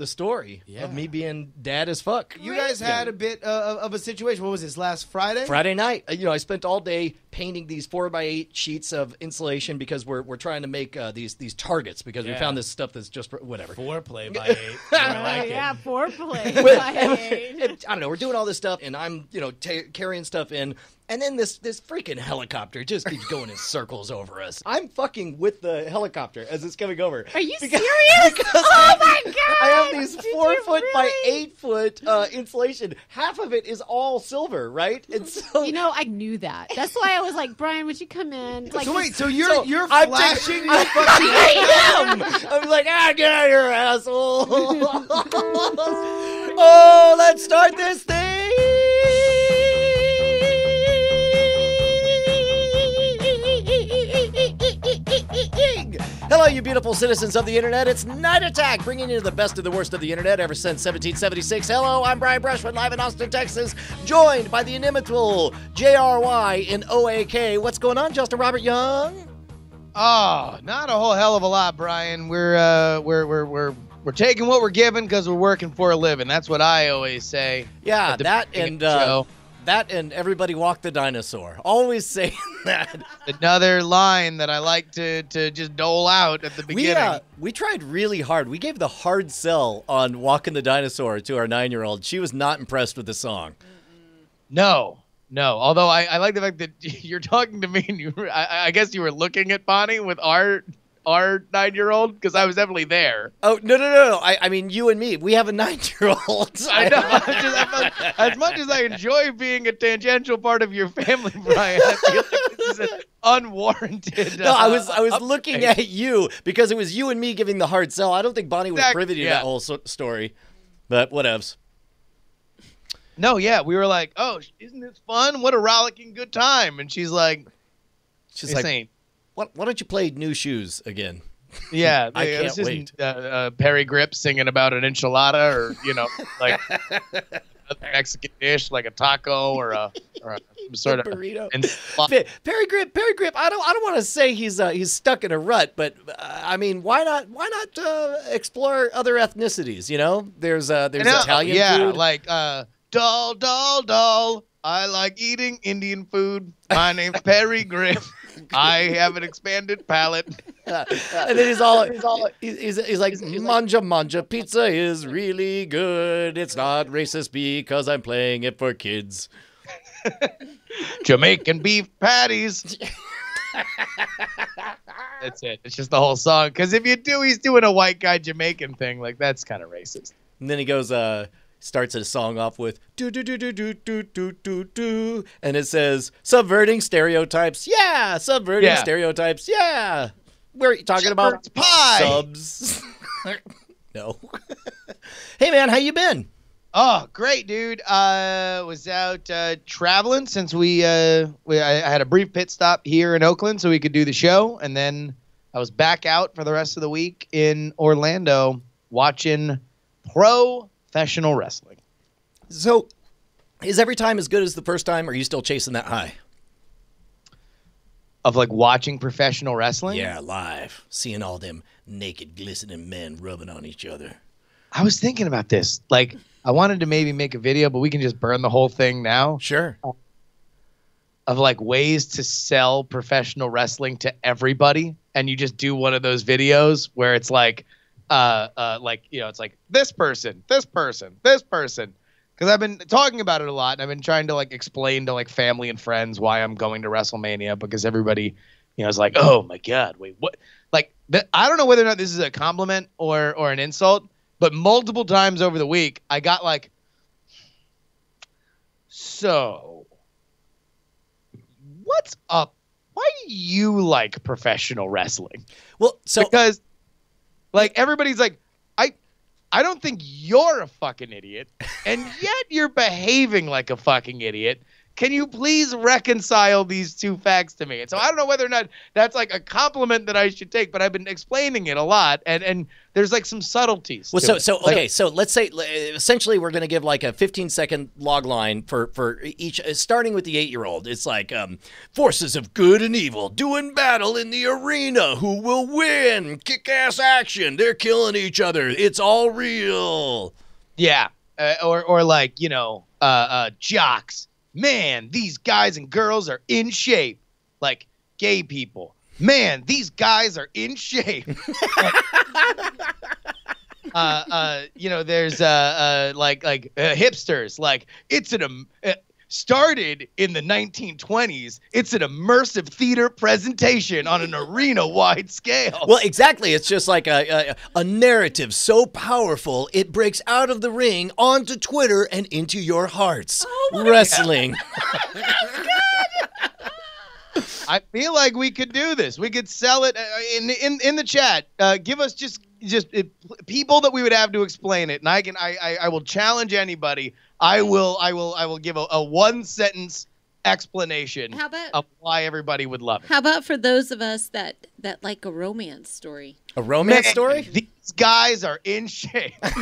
the story of me being dad as fuck. You guys had a bit of a situation. What was this, last Friday? Friday night. I spent all day painting these 4x8 sheets of insulation because we're trying to make these targets because we found this stuff that's just whatever. Foreplay by 8. I like yeah, it. foreplay by 8. I don't know. We're doing all this stuff, and I'm carrying stuff in. And then this freaking helicopter just keeps going in circles over us. I'm fucking with the helicopter as it's coming over. Are you serious? Oh my God! I have these 4 foot by 8 foot insulation. Half of it is all silver, right? And so I knew that. That's why I was like, Brian, would you come in? Like, So wait, so you're I'm flashing taking- your fucking... I am. I'm like, get out of here, asshole. Oh, let's start this thing. Hello, you beautiful citizens of the internet. It's Night Attack, bringing you the best of the worst of the internet ever since 1776. Hello, I'm Brian Brushwood, live in Austin, Texas, joined by the inimitable JRY in OAK. What's going on, Justin Robert Young? Oh, not a whole hell of a lot, Brian. We're taking what we're given because we're working for a living. That's what I always say. Yeah, at the that beginning and of the show. that and everybody walk the dinosaur. Always saying that. Another line that I like to just dole out at the beginning. We tried really hard. We gave the hard sell on Walking the Dinosaur to our 9-year-old. She was not impressed with the song. No. Although I like the fact that you're talking to me, and I guess you were looking at Bonnie with our 9-year-old, because I was definitely there. Oh, no. I mean, you and me. We have a 9-year-old. I know. As much as I enjoy being a tangential part of your family, Brian, I feel like this is an unwarranted. No, I was looking at you because it was you and me giving the hard sell. I don't think Bonnie was privy to that whole story, but whatevs. No, yeah, we were like, oh, isn't this fun? What a rollicking good time. And she's like, like, why don't you play New Shoes again? Yeah, I can't this wait. Isn't Perry Grip singing about an enchilada or, like a Mexican dish like a taco or some sort of burrito. Perry Grip. I don't want to say he's stuck in a rut, but I mean, why not explore other ethnicities? There's Italian food. Like doll. I like eating Indian food. My name's Perry Grip. I have an expanded palate. And then he's like, manja, pizza is really good. It's not racist because I'm playing it for kids. Jamaican beef patties. That's it. It's just the whole song. Because if he's doing a white guy Jamaican thing, like that's kind of racist. And then he goes, starts a song off with do do do do do do do do do, and it says subverting stereotypes. Yeah, subverting stereotypes. Yeah, we're talking Shepherd's about pie. Subs. No. Hey man, how you been? Oh, great, dude. Was out traveling since I had a brief pit stop here in Oakland so we could do the show, and then I was back out for the rest of the week in Orlando watching professional wrestling. So, is every time as good as the first time, or are you still chasing that high? Of like watching professional wrestling? Yeah, live. Seeing all them naked, glistening men rubbing on each other. I was thinking about this. Like, I wanted to maybe make a video, but we can just burn the whole thing now. Sure. Of like ways to sell professional wrestling to everybody. And you just do one of those videos where it's like, it's like this person. Because I've been talking about it a lot, and I've been trying to like explain to like family and friends why I'm going to WrestleMania, because everybody, is like, oh my God, wait, what? Like, I don't know whether or not this is a compliment or an insult, but multiple times over the week, I got like, so what's up? Why do you like professional wrestling? Well, because like everybody's like, I don't think you're a fucking idiot, and yet you're behaving like a fucking idiot. Can you please reconcile these two facts to me? And so I don't know whether or not that's like a compliment that I should take, but I've been explaining it a lot, and there's like some subtleties. Well, to it. okay, so let's say essentially we're going to give like a 15-second log line for each, starting with the 8-year-old. It's like forces of good and evil doing battle in the arena. Who will win? Kick-ass action. They're killing each other. It's all real. Yeah, or like jocks. Man, these guys and girls are in shape. Like gay people. Man, these guys are in shape. There's hipsters. Like it's started in the 1920s. It's an immersive theater presentation on an arena-wide scale. Well, exactly. It's just like a narrative so powerful it breaks out of the ring onto Twitter and into your hearts. Wrestling. I feel like we could do this. We could sell it in the chat. Give us just people that we would have to explain it, and I will challenge anybody. I will give a one-sentence explanation of why everybody would love it. How about for those of us that like a romance story? A romance story? These guys are in shape. Is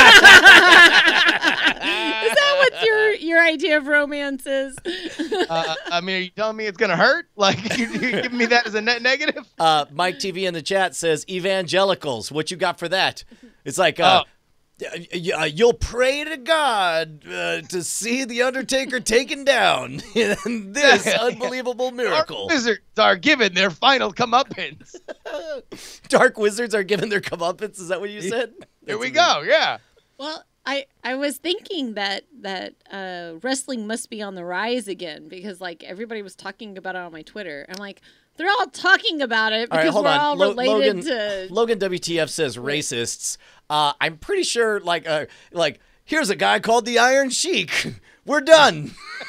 that what your idea of romance is? I mean, are you telling me it's gonna hurt? Like you're giving me that as a net negative? Mike TV in the chat says evangelicals. What you got for that? It's like you'll pray to God to see the Undertaker taken down in this unbelievable miracle. Dark wizards are given their final comeuppance. Dark wizards are given their comeuppance. Is that what you said? Here we go. Yeah. Well, I was thinking that wrestling must be on the rise again because like everybody was talking about it on my Twitter. I'm like, they're all talking about it because we're all related to. Logan WTF says racists. I'm pretty sure like here's a guy called the Iron Sheik. We're done.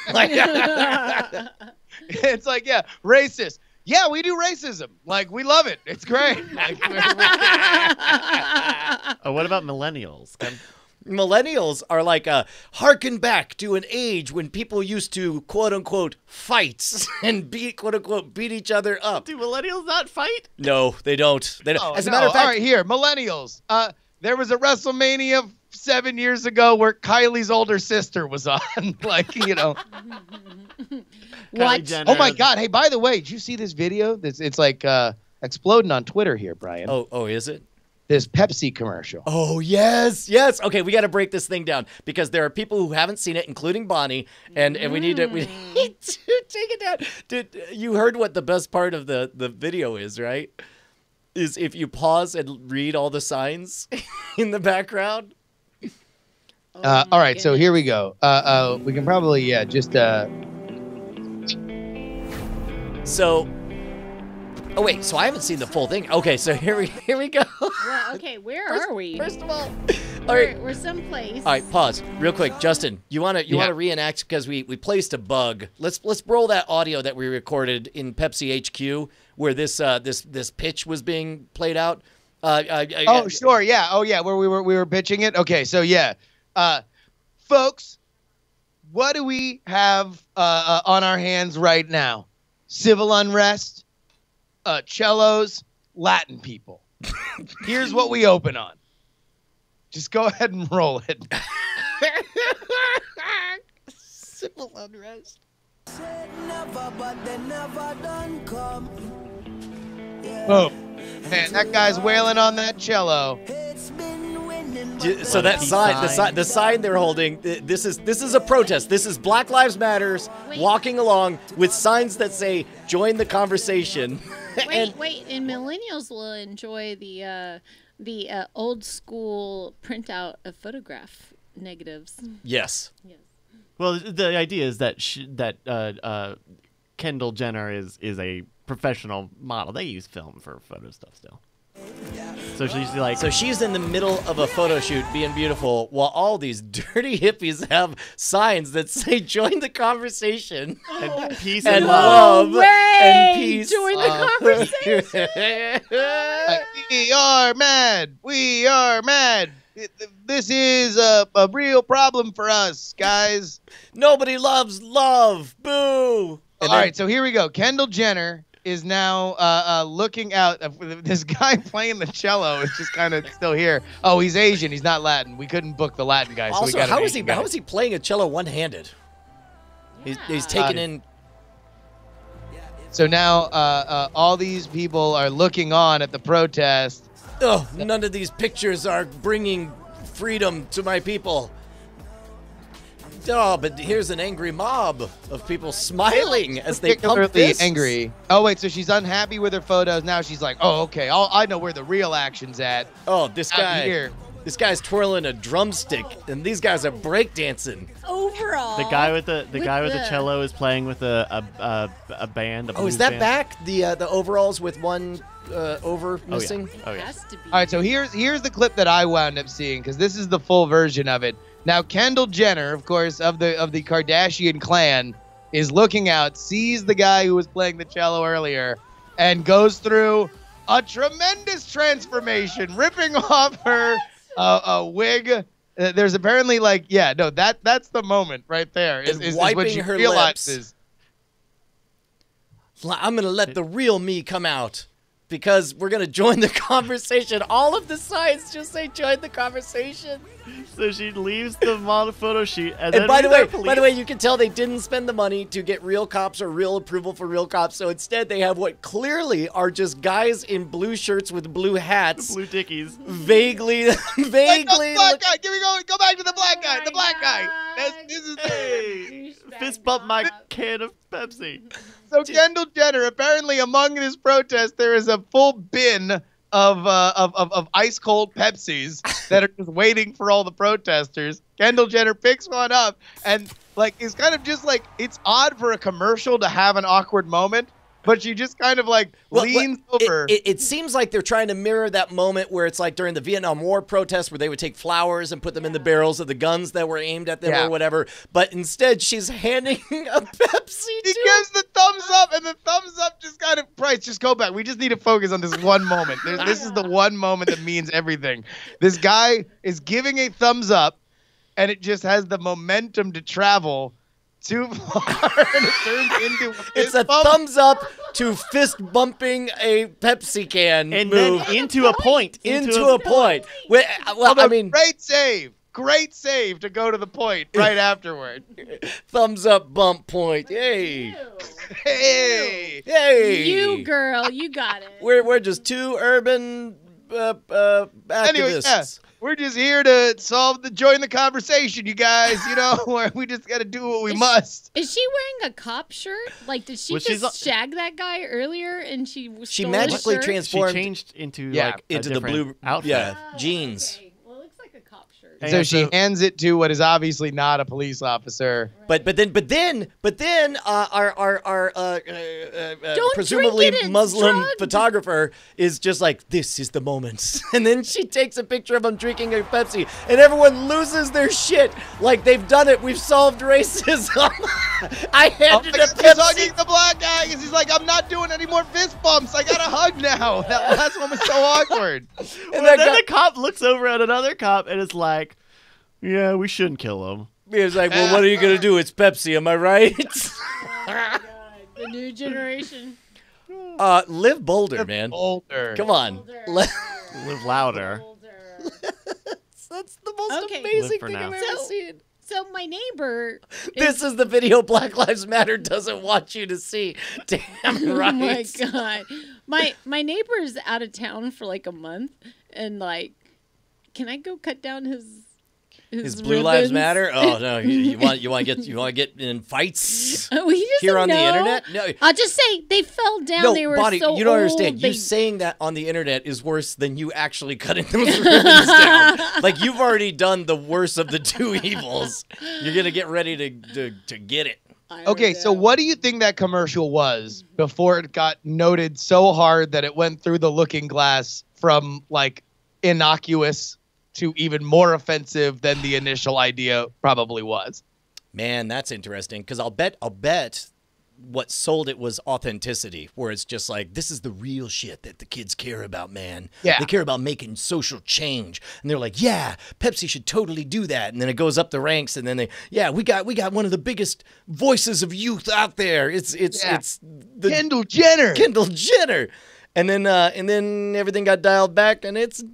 It's like, yeah, racist. Yeah, we do racism. Like, we love it. It's great. Like, what about millennials? Millennials are like harken back to an age when people used to quote unquote fight and quote unquote beat each other up. Do millennials not fight? No, they don't. They don't. Oh, As a matter of fact, all right, here, millennials. There was a WrestleMania 7 years ago where Kylie's older sister was on. Like, What? Oh my God! Hey, by the way, did you see this video? It's like exploding on Twitter here, Brian. Oh, is it? This Pepsi commercial. Oh, yes. Okay, we got to break this thing down because there are people who haven't seen it, including Bonnie, and we need to take it down. Dude, you heard what the best part of the video is, right? Is if you pause and read all the signs in the background. All right, so here we go. We can probably, So, oh wait, so I haven't seen the full thing. Okay, so here we go. Well, okay, where are we? First of all, all right, We're someplace. all right, pause real quick, Justin. You wanna reenact because we placed a bug. Let's roll that audio that we recorded in Pepsi HQ where this pitch was being played out. Sure, yeah. Oh yeah, where we were pitching it. Okay, so yeah, folks, what do we have on our hands right now? Civil unrest, cellos, Latin people. Here's what we open on. Just go ahead and roll it. Civil unrest. Oh, man, that guy's wailing on that cello. So that sign, the sign they're holding, this is a protest. This is Black Lives Matters walking along with signs that say "Join the conversation." And millennials will enjoy the old school printout of photograph negatives. Yes. Well, the idea is that Kendall Jenner is a professional model. They use film for photo stuff still. So she's like, she's in the middle of a photo shoot being beautiful while all these dirty hippies have signs that say "Join the conversation" and peace and and love. love and peace. Join the conversation. We are mad. We are mad. this is a real problem for us, guys. Nobody loves love. Boo. All right, so here we go. Kendall Jenner is now looking out. This guy playing the cello is just kind of still here. Oh, he's Asian. He's not Latin. We couldn't book the Latin guy. Also, so we got how is he playing a cello one-handed? He's taking in. So now all these people are looking on at the protest. Oh, none of these pictures are bringing freedom to my people. Oh, but here's an angry mob of people smiling as they pump fists. Angry. Oh, wait, so she's unhappy with her photos. Now she's like, oh, okay, I know where the real action's at. Oh, this guy's twirling a drumstick, and these guys are breakdancing. Overall, the guy with the cello is playing with a band. Oh, is that back? The overalls with one over missing? Oh, yeah. Has to be. All right, so here's the clip that I wound up seeing, because this is the full version of it. Now, Kendall Jenner, of course, of the Kardashian clan, is looking out, sees the guy who was playing the cello earlier, and goes through a tremendous transformation, ripping off her a wig. There's apparently that's the moment right there. Is wiping when she her realizes. Lips. I'm gonna let the real me come out. Because we're going to join the conversation. All of the signs just say join the conversation. So she leaves the model photo shoot. And by the way, you can tell they didn't spend the money to get real cops or real approval for real cops. So instead, they have what clearly are just guys in blue shirts with blue hats. Blue dickies. Vaguely. Like the black guy. Go back to the black guy. The black guy. This is fist bump my can of Pepsi. So Kendall Jenner, apparently among this protest, there is a full bin of ice cold Pepsis that are just waiting for all the protesters. Kendall Jenner picks one up and is kind of just it's odd for a commercial to have an awkward moment. But she just kind of leans over. It seems like they're trying to mirror that moment where it's like during the Vietnam War protests where they would take flowers and put them in the barrels of the guns that were aimed at them or whatever. But instead, she's handing a Pepsi She gives the thumbs up, and the thumbs up just kind of, Bryce, just go back. We just need to focus on this one moment. This is the one moment that means everything. This guy is giving a thumbs up, and it just has the momentum to travel too far, and it turns into it's a thumbs up to fist bumping a Pepsi can and move then into a point. Into a point. Well, I mean, great save to go to the point right afterward. Thumbs up, bump point. Yay! Hey! You girl, you got it. We're just two urban activists. Anyway, we're just here to join the conversation, you guys. Where we just got to do what we must. Is she wearing a cop shirt? Did she just shag that guy earlier and she magically transformed? She changed into into the blue outfit. Jeans. Okay. Well, it looks like a cop shirt. So she hands it to what is obviously not a police officer. But then our presumably Muslim photographer is just like, this is the moment. And then she takes a picture of him drinking a Pepsi, and everyone loses their shit. Like, they've done it. We've solved racism. I handed a Pepsi. He's hugging the black guy because he's like, I'm not doing any more fist bumps. I got a hug now. That last one was so awkward. And then the cop looks over at another cop and is like, yeah, we shouldn't kill him. He's like, well, what are you going to do? It's Pepsi, am I right? Oh my God. The new generation. Live bolder, man. Bolder. Come on. Live louder. That's the most amazing thing I've ever seen. So my neighbor... This is the video Black Lives Matter doesn't want you to see. Damn right. Oh my God. My neighbor's out of town for a month, and can I go cut down his Blue Lives Matter? Oh no! You want to get in fights here on the internet? No, I'll just say they fell down. No, they were Bonnie, so you don't understand. You saying that on the internet is worse than you actually cutting those ribbons down. You've already done the worst of the two evils. You're gonna get ready to get it. Okay, so what do you think that commercial was before it got noted so hard that it went through the looking glass from innocuous to even more offensive than the initial idea probably was? Man, that's interesting, because I'll bet what sold it was authenticity, where it's just like, this is the real shit that the kids care about, man. Yeah. They care about making social change. And they're like, yeah, Pepsi should totally do that. And then it goes up the ranks, and then we got one of the biggest voices of youth out there. It's the Kendall Jenner. Kendall Jenner. And then everything got dialed back, and it's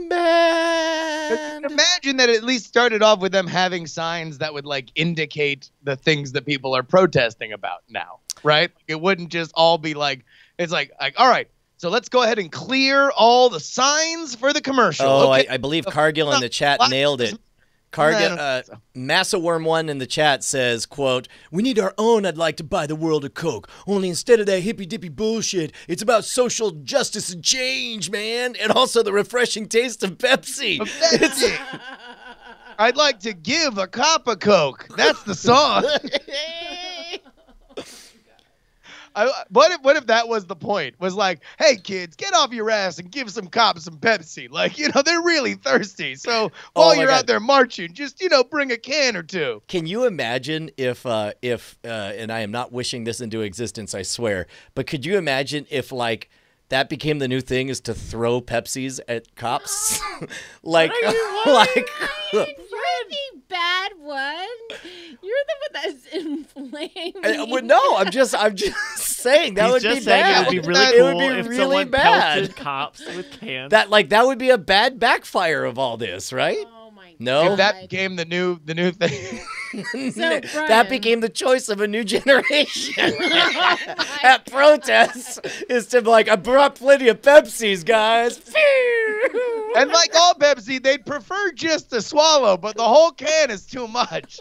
bad. Imagine that it at least started off with them having signs that would like indicate the things that people are protesting about now, right? It wouldn't just all be like, it's like all right, so let's go ahead and clear all the signs for the commercial. Oh, okay. I believe Cargill in the chat nailed it. Cargill, Massa Worm 1 in the chat says, quote, "We need our own I'd like to buy the world of Coke. Only instead of that hippy-dippy bullshit, it's about social justice and change, man. And also the refreshing taste of Pepsi." I'd like to give a cop a Coke. That's the song. What if that was the point? Was like, hey kids, get off your ass and give some cops some Pepsi. Like, they're really thirsty. So while you're out there marching, just bring a can or two. Can you imagine if and I am not wishing this into existence, I swear, but could you imagine if like that became the new thing, is to throw Pepsis at cops? Like You're the bad one. You're the one that's inflamed. No, I'm just saying that would be bad. It would be really It would cool be if really someone bad. pelted cops with cans. That would be a bad backfire of all this, right? Oh my No? If that became the new thing. So, that Brian. became the choice of a new generation at protests, is to be like, I brought plenty of Pepsis, guys. And like all Pepsi, they'd prefer just to swallow, but the whole can is too much.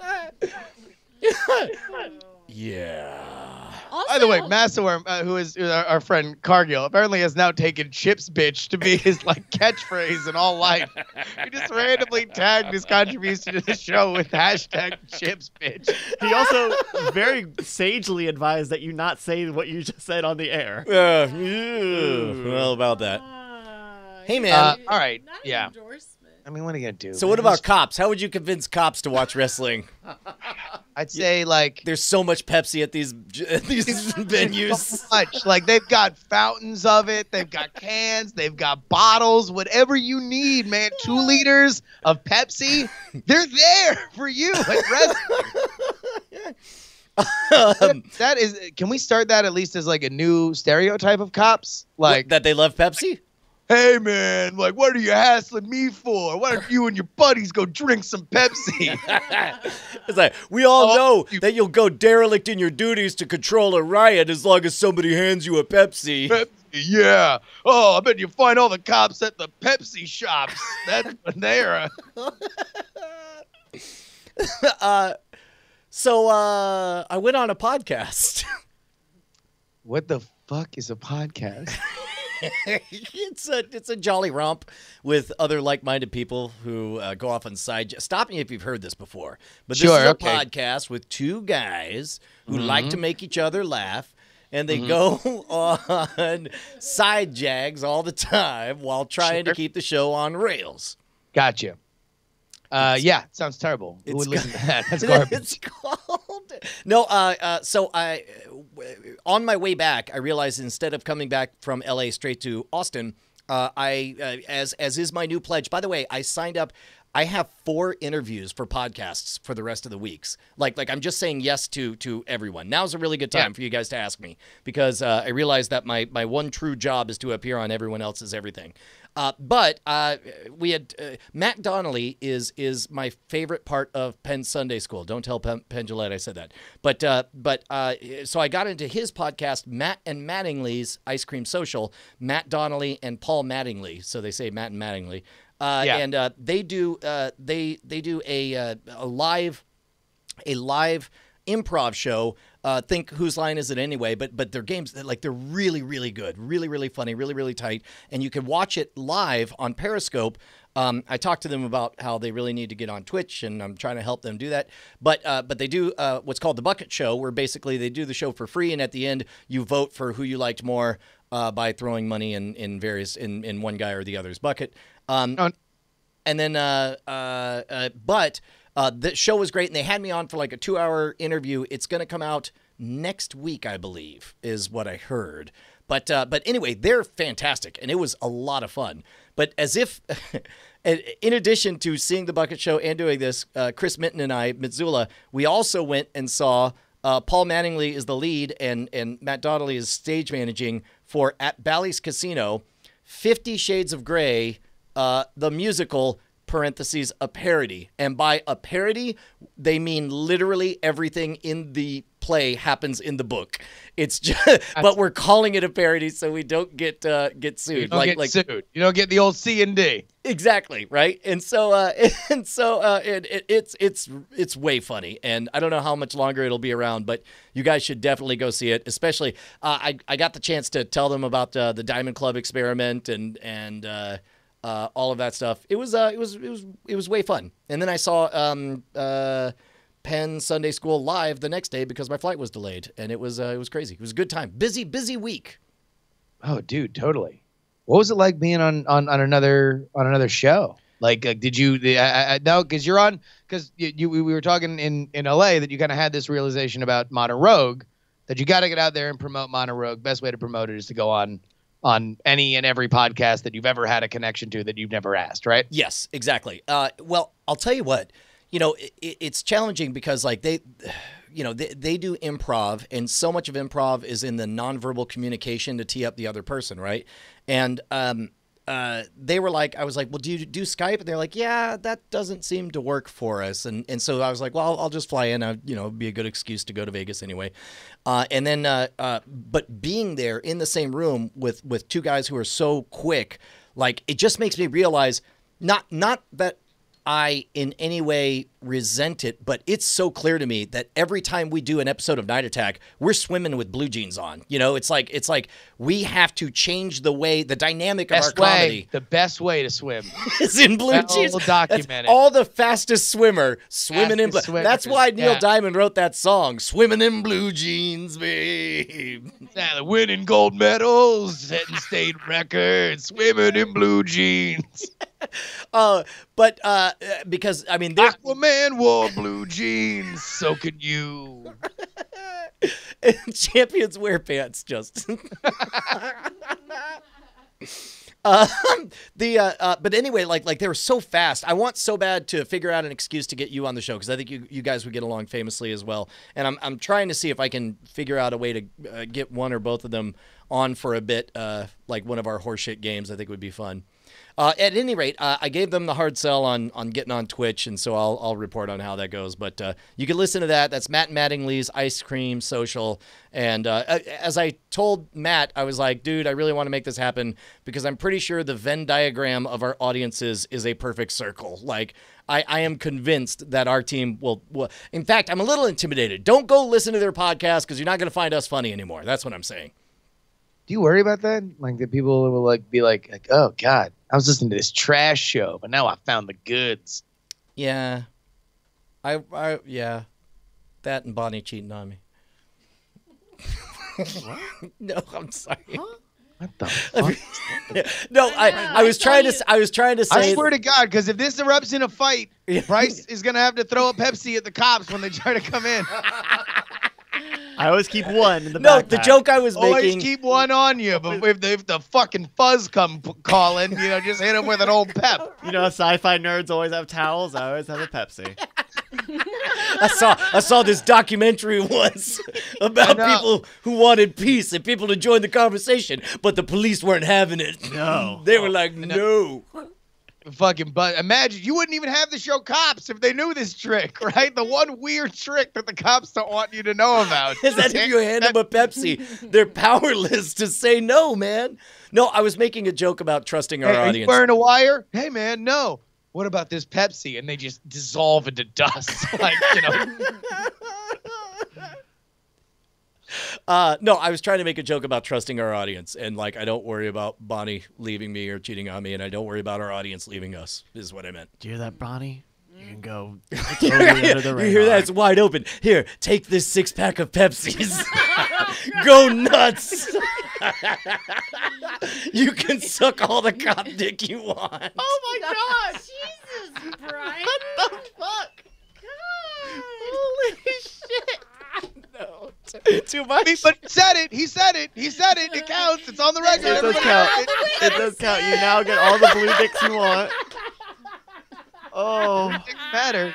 Yeah. Also, By the way, Massaworm, who is our friend Cargill, apparently has now taken "chips bitch" to be his like catchphrase in all life. He just randomly tagged his contribution to the show with hashtag "chips bitch." He also very sagely advised that you not say what you just said on the air. Well, about that. Hey, man. All right, not an yeah. endorsement. I mean, what are you gonna do? So what about cops? How would you convince cops to watch wrestling? I'd say like There's so much Pepsi at these venues. so much. Like they've got fountains of it, they've got cans, they've got bottles, whatever you need, man. 2 liters of Pepsi, they're there for you at wrestling. That is, can we start that at least as like a new stereotype of cops? Like That they love Pepsi? hey man, like what are you hassling me for? Why don't you and your buddies go drink some Pepsi? It's like, we all know you- that you'll go derelict in your duties to control a riot as long as somebody hands you a Pepsi. Pepsi, yeah. Oh, I bet you find all the cops at the Pepsi shops. That's when they're. So I went on a podcast. What the fuck is a podcast? It's a jolly romp with other like-minded people who go off on side. Stop me if you've heard this before, but this Sure, is a okay. podcast with 2 guys who like to make each other laugh, and they go on side jags all the time while trying to keep the show on rails. Gotcha. Yeah, sounds terrible. Who would listen to that? That's garbage. It's called. No, so on my way back, I realized instead of coming back from LA straight to Austin, as is my new pledge. By the way, I signed up. I have 4 interviews for podcasts for the rest of the weeks. Like I'm just saying yes to everyone. Now's a really good time for you guys to ask me, because I realized that my one true job is to appear on everyone else's everything. But we had Matt Donnelly is my favorite part of Penn Sunday School. Don't tell Penn Gillette I said that. But so I got into his podcast, Matt and Mattingly's Ice Cream Social. Matt Donnelly and Paul Mattingly. So they say Matt and Mattingly. And they do a live improv show. Think Whose Line Is It Anyway? But their games, they're really, really good, really, really funny, really, really tight, and you can watch it live on Periscope. I talked to them about how they really need to get on Twitch, and I'm trying to help them do that. But they do what's called the Bucket Show, where basically they do the show for free, and at the end you vote for who you liked more by throwing money in various in one guy or the other's bucket. And then but the show was great, and they had me on for like a 2-hour interview. It's going to come out next week, I believe, is what I heard. But anyway, they're fantastic, and it was a lot of fun. But as if, in addition to seeing the Bucket Show and doing this, Chris Minton and I, Mitsula, we also went and saw Paul Mattingly is the lead, and Matt Donnelly is stage managing for at Bally's Casino, 50 Shades of Grey, the musical, parentheses, a parody. And by a parody, they mean literally everything in the play happens in the book. It's just, but we're calling it a parody so we don't get sued. You don't get sued. You don't get the old C&D. Exactly, right? And so it's way funny, and I don't know how much longer it'll be around, but you guys should definitely go see it. Especially, I got the chance to tell them about the Diamond Club experiment and all of that stuff. It was way fun. And then I saw Penn Sunday School live the next day because my flight was delayed, and it was crazy. It was a good time. Busy week. Oh, dude, totally. What was it like being on another show? Like did you no, because you're on, because we were talking in LA that you kind of had this realization about Modern Rogue, that you got to get out there and promote Modern Rogue. Best way to promote it is to go on any and every podcast that you've ever had a connection to that you've never asked, right? Yes, exactly. Well, I'll tell you what, it's challenging because like they do improv, and so much of improv is in the nonverbal communication to tee up the other person, right? And they were like, I was like, well, do you do Skype? And they're like, yeah, that doesn't seem to work for us. And so I was like, well, I'll just fly in. It'd be a good excuse to go to Vegas anyway. And then, but being there in the same room with two guys who are so quick, like it just makes me realize not that I in any way resent it, but it's so clear to me that every time we do an episode of Night Attack, we're swimming with blue jeans on. It's like we have to change the dynamic of our comedy. The best way to swim is in blue jeans. We'll document it. All the fastest swimmer swimming in blue. That's why Neil Diamond wrote that song, "Swimming in Blue Jeans, babe." Yeah, the winning gold medals, setting state records, swimming in blue jeans. But because I mean, Aquaman wore blue jeans, so can you. Champions wear pants, Justin. But anyway, like they were so fast. I want so bad to figure out an excuse to get you on the show because I think you guys would get along famously as well. And I'm trying to see if I can figure out a way to get one or both of them on for a bit, like one of our horseshit games. I think would be fun. At any rate, I gave them the hard sell on getting on Twitch, and so I'll report on how that goes. But you can listen to that. That's Matt Mattingly's Ice Cream Social. And as I told Matt, I was like, dude, I really want to make this happen because I'm pretty sure the Venn diagram of our audiences is a perfect circle. Like, I am convinced that our team will. In fact, I'm a little intimidated. Don't go listen to their podcast because you're not going to find us funny anymore. That's what I'm saying. Do you worry about that? Like that people will be like, oh God, I was listening to this trash show, but now I found the goods. Yeah, yeah, that and Bonnie cheating on me. What? No, I'm sorry. Huh? What the fuck? No, I was trying to say. I swear to God, because if this erupts in a fight, Bryce is gonna have to throw a Pepsi at the cops when they try to come in. I always keep one in the backpack. No, the joke I was making. Always keep one on you, but if the fucking fuzz come calling, just hit them with an old pep. Sci-fi nerds always have towels. I always have a Pepsi. I saw this documentary once about people who wanted peace and people to join the conversation, but the police weren't having it. No. They were like, no. But imagine, you wouldn't even have the show Cops if they knew this trick, right? The one weird trick that the cops don't want you to know about is that if you hand them a Pepsi, they're powerless to say no, man. No, I was making a joke about trusting our audience. Are you wearing a wire? Hey, man, no. What about this Pepsi? And they just dissolve into dust, No, I was trying to make a joke about trusting our audience, and I don't worry about Bonnie leaving me or cheating on me, and I don't worry about our audience leaving us, is what I meant. Do you hear that, Bonnie? You can go totally under the radar. You hear that? It's wide open. Here, take this 6-pack of Pepsis. Go nuts. You can suck all the cop dick you want. Oh my God. Jesus, Brian. What the fuck? God. Holy shit. No. Too much. But he said it. He said it. He said it. It counts. It's on the record. It does count. It does count. You now get all the blue dicks you want. Oh. It doesn't matter.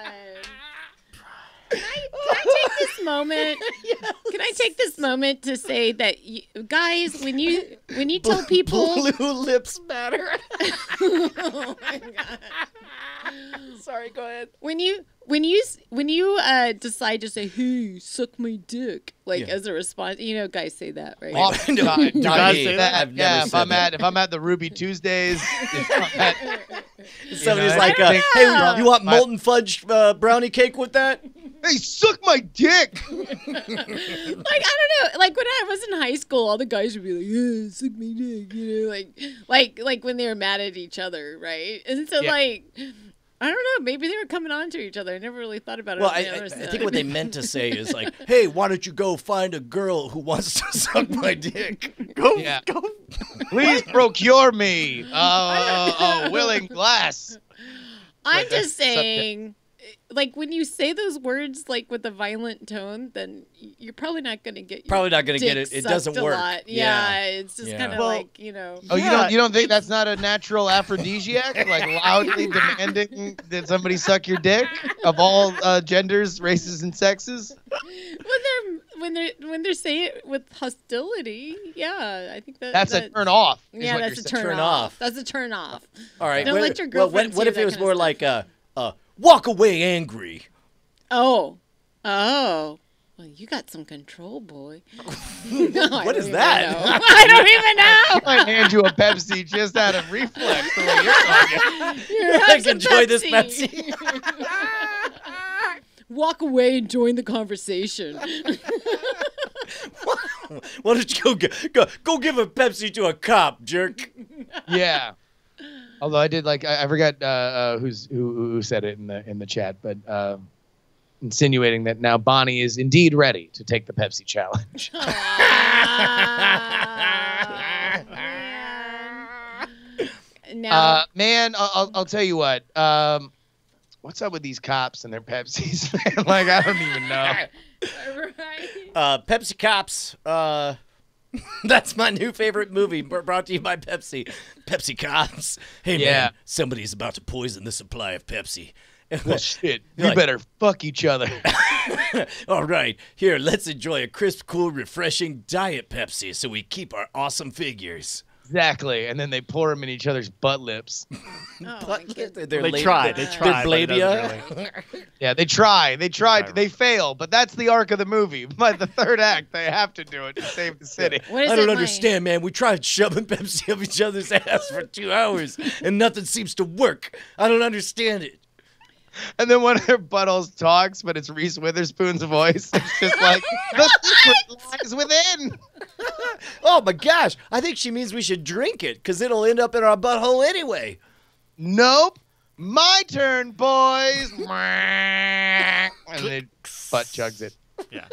Can I take this moment? Yes. Can I take this moment to say that guys, when you tell people blue lips matter. Oh my God. Sorry, go ahead. When you decide to say, "Hey, suck my dick," as a response, guys say that, right? Often, Do guys say that? I've never said that. if I'm at the Ruby Tuesdays, Somebody's like, "Hey, you want molten fudge brownie cake with that?" Hey, suck my dick. I don't know. Like when I was in high school, all the guys would be like, "Yeah, suck my dick," like when they were mad at each other, right? And so I don't know. Maybe they were coming on to each other. I never really thought about it. Well, I think what they meant to say is like, "Hey, why don't you go find a girl who wants to suck my dick? Go. Please procure me a willing glass." I'm just saying, like when you say those words like with a violent tone, then you're probably not going to get it. It doesn't work. Yeah, it's just kind of Oh, you don't think that's not a natural aphrodisiac? Like loudly demanding that somebody suck your dick of all genders, races, and sexes? When they say it with hostility, yeah, I think that's a turn off. Yeah, that's a turn off. That's a turn off. All right. Don't let your girlfriend. What if it was more like walk away angry? Oh. Well, you got some control, boy. What is that? I don't even know. I might hand you a Pepsi just out of reflex the way you're talking. Let's enjoy this Pepsi. Walk away and join the conversation. Why don't you go give a Pepsi to a cop, jerk? Yeah. Although I did I forgot who said it in the chat, but insinuating that now Bonnie is indeed ready to take the Pepsi challenge. Man, I'll tell you what. What's up with these cops and their Pepsis, man? Like, I don't even know. Pepsi Cops. That's my new favorite movie, brought to you by Pepsi. Pepsi Cops. Hey, man, somebody's about to poison the supply of Pepsi. Well, shit. You better fuck each other. All right. Here, let's enjoy a crisp, cool, refreshing Diet Pepsi so we keep our awesome figures. Exactly. And then they pour them in each other's butt lips. They try. Their labia. Really. Yeah, they try. They fail. But that's the arc of the movie. By the third act, they have to do it to save the city. I don't understand, man. We tried shoving Pepsi up each other's ass for 2 hours, and nothing seems to work. I don't understand it. And then one of their buttholes talks, but it's Reese Witherspoon's voice. It's just like, the secret lies within. Oh, my gosh. I think she means we should drink it, because it'll end up in our butthole anyway. Nope. My turn, boys. And they butt chugs it. Yeah.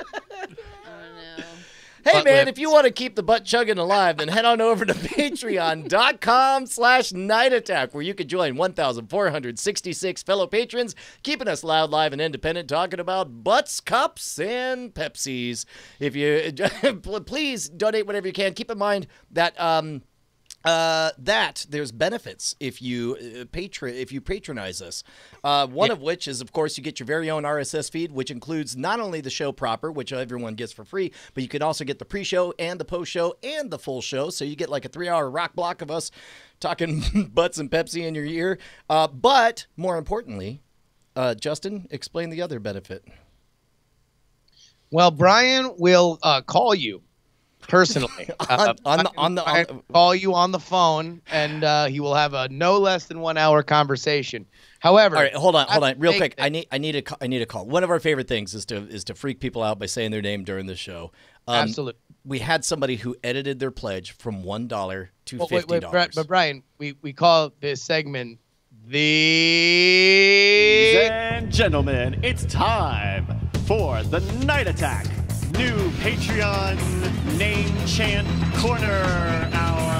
Hey, man, if you want to keep the butt chugging alive, then head on over to patreon.com/Night Attack, where you can join 1,466 fellow patrons, keeping us loud, live, and independent, talking about butts, cups, and Pepsis. If you please donate whatever you can. Keep in mind that that there's benefits if you patronize us. One of which is, of course, you get your very own RSS feed, which includes not only the show proper, which everyone gets for free, but you can also get the pre-show and the post-show and the full show. So you get like a 3-hour rock block of us talking butts and Pepsi in your ear. But more importantly, Justin, explain the other benefit. Well, Brian will call you personally. Call you on the phone, and he will have a no less than 1 hour conversation. However, all right, hold on, real quick. I need a call. One of our favorite things is to freak people out by saying their name during the show. Absolutely. We had somebody who edited their pledge from $1 to $50. But Brian, we call this segment Ladies and gentlemen, it's time for the Night Attack new Patreon name chant corner hour.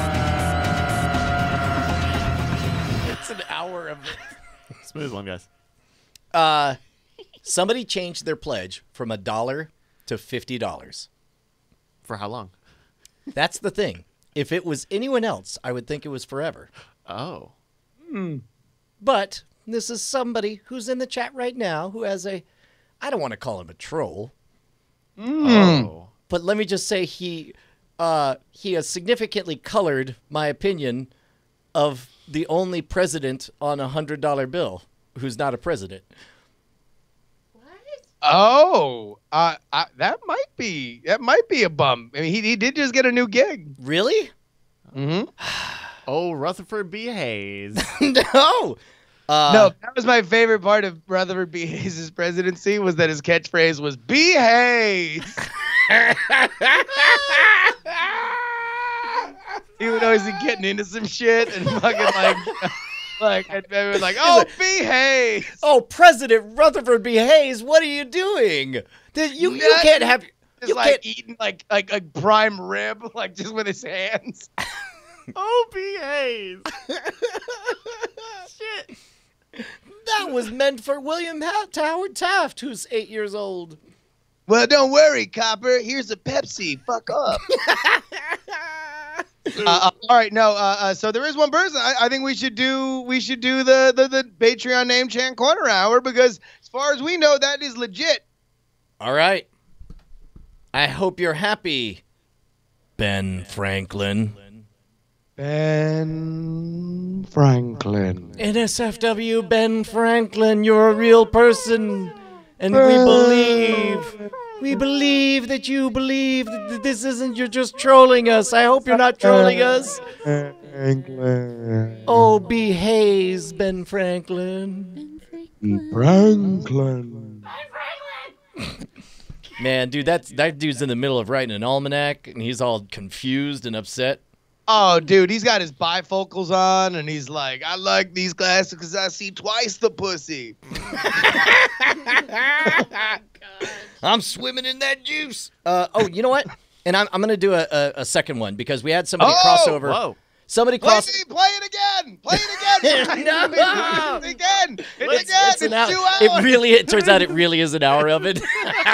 It's an hour of it. Smooth one, guys. Somebody changed their pledge from $1 to $50. For how long? That's the thing. If it was anyone else, I would think it was forever. Oh. But this is somebody who's in the chat right now who has I don't want to call him a troll. Oh. But let me just say he has significantly colored my opinion of the only president on a $100 bill who's not a president. Oh, that might be a bum. I mean, he did just get a new gig. Really? Mm-hmm. Oh, Rutherford B. Hayes. No. No, that was my favorite part of Rutherford B. Hayes' presidency was that his catchphrase was "B. Hayes." He would always be getting into some shit and fucking like everyone's like, "Oh, B. Hayes." Oh, President Rutherford B. Hayes, what are you doing? You can't have. Just like eating like prime rib, like just with his hands. Oh, B. Hayes. Shit. That was meant for William Howard Taft, who's 8 years old. Well, don't worry, Copper. Here's a Pepsi. Fuck up. All right, no. So there is one person. I think we should do the Patreon name chant corner hour because as far as we know, that is legit. All right. I hope you're happy, Ben Franklin. Ben Franklin. NSFW Ben Franklin, you're a real person. And we believe that you believe that this isn't, you're just trolling us. I hope you're not trolling us. Franklin. Oh, be Hayes, Ben Franklin. Franklin. Man, dude, that dude's in the middle of writing an almanac, and he's all confused and upset. Oh, dude, he's got his bifocals on, and he's like, I like these glasses because I see twice the pussy. I'm swimming in that juice. Oh, you know what? And I'm going to do a second one because we had somebody cross over. Whoa. Somebody crossed. Play it again. Play it again. No. It's again. It's an hour. 2 hours. It turns out it really is an hour of it.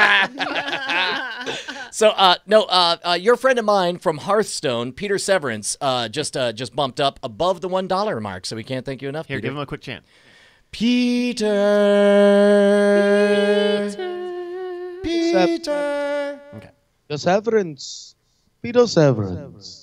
So, your friend of mine from Hearthstone, Peter Severance, just bumped up above the $1 mark, so we can't thank you enough. Here, Peter. give him a quick chant. Peter. Okay. The Severance. Peter Severance.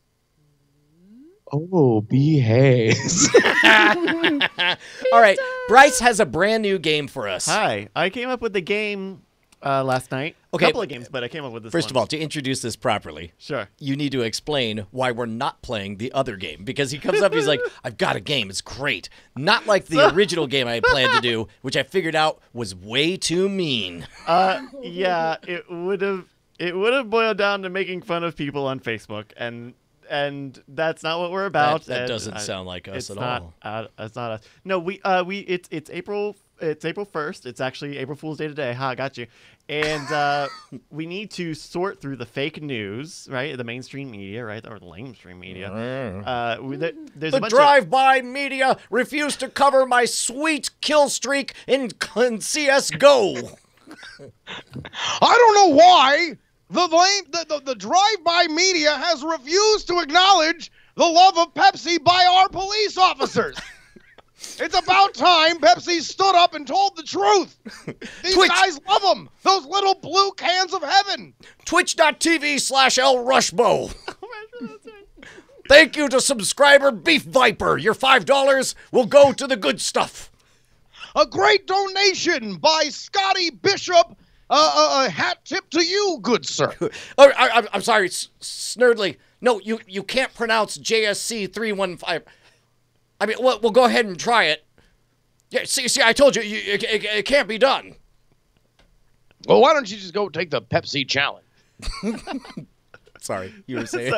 Oh, B. Hayes. All right, Bryce has a brand new game for us. Hi. I came up with the game last night. Okay. A couple of games, but I came up with this First one. of all, to introduce this properly, Sure. you need to explain why we're not playing the other game. Because he comes up and he's like, I've got a game. It's great. Not like the original game I had planned to do, which I figured out was way too mean. Yeah, it would have boiled down to making fun of people on Facebook, and that's not what we're about. That doesn't sound like us at all. It's not us. No, it's April 1st. It's actually April Fool's Day today. Ha, got you. And we need to sort through the fake news, right? The mainstream media, right? Or the lamestream media. There's The drive-by media refused to cover my sweet kill streak in CS:GO. I don't know why the drive-by media has refused to acknowledge the love of Pepsi by our police officers. It's about time Pepsi stood up and told the truth. These guys love them. Those little blue cans of heaven. Twitch.tv/LRushbo. Thank you to subscriber Beef Viper. Your $5 will go to the good stuff. A great donation by Scotty Bishop. A hat tip to you, good sir. I'm sorry, Snurdly. No, you can't pronounce JSC 315. I mean, we'll go ahead and try it. Yeah, see, I told you, it can't be done. Well, why don't you just go take the Pepsi challenge? Sorry, you were saying.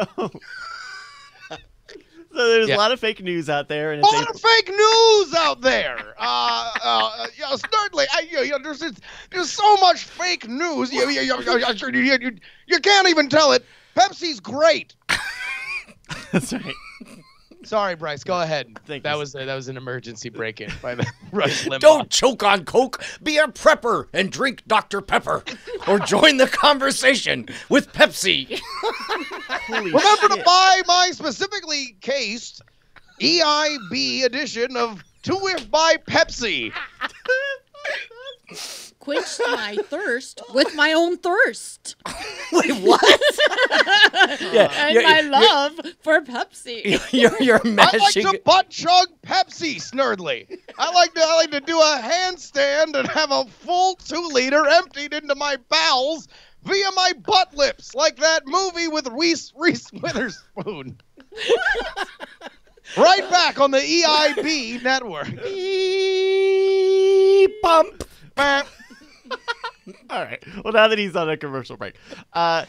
So there's a lot of fake news out there, and a lot of fake news out there. Snurdly, there's so much fake news. You can't even tell it. Pepsi's great. That's right. Sorry, Bryce. Go ahead. Thank that you. was an emergency break-in by the Rush Limbaugh. Don't choke on Coke. Be a prepper and drink Dr. Pepper. Or join the conversation with Pepsi. Holy Remember to shit. buy my specifically cased EIB edition of 2 If by Pepsi. Quenched my thirst with my own thirst. Wait, what? Yeah, And my love for Pepsi. You're I like mashing. to butt chug Pepsi, Snurdly. I like to do a handstand and have a full 2-liter emptied into my bowels via my butt lips, like that movie with Reese Witherspoon. Right back on the EIB network. Pump. All right. Well, now that he's on a commercial break, no,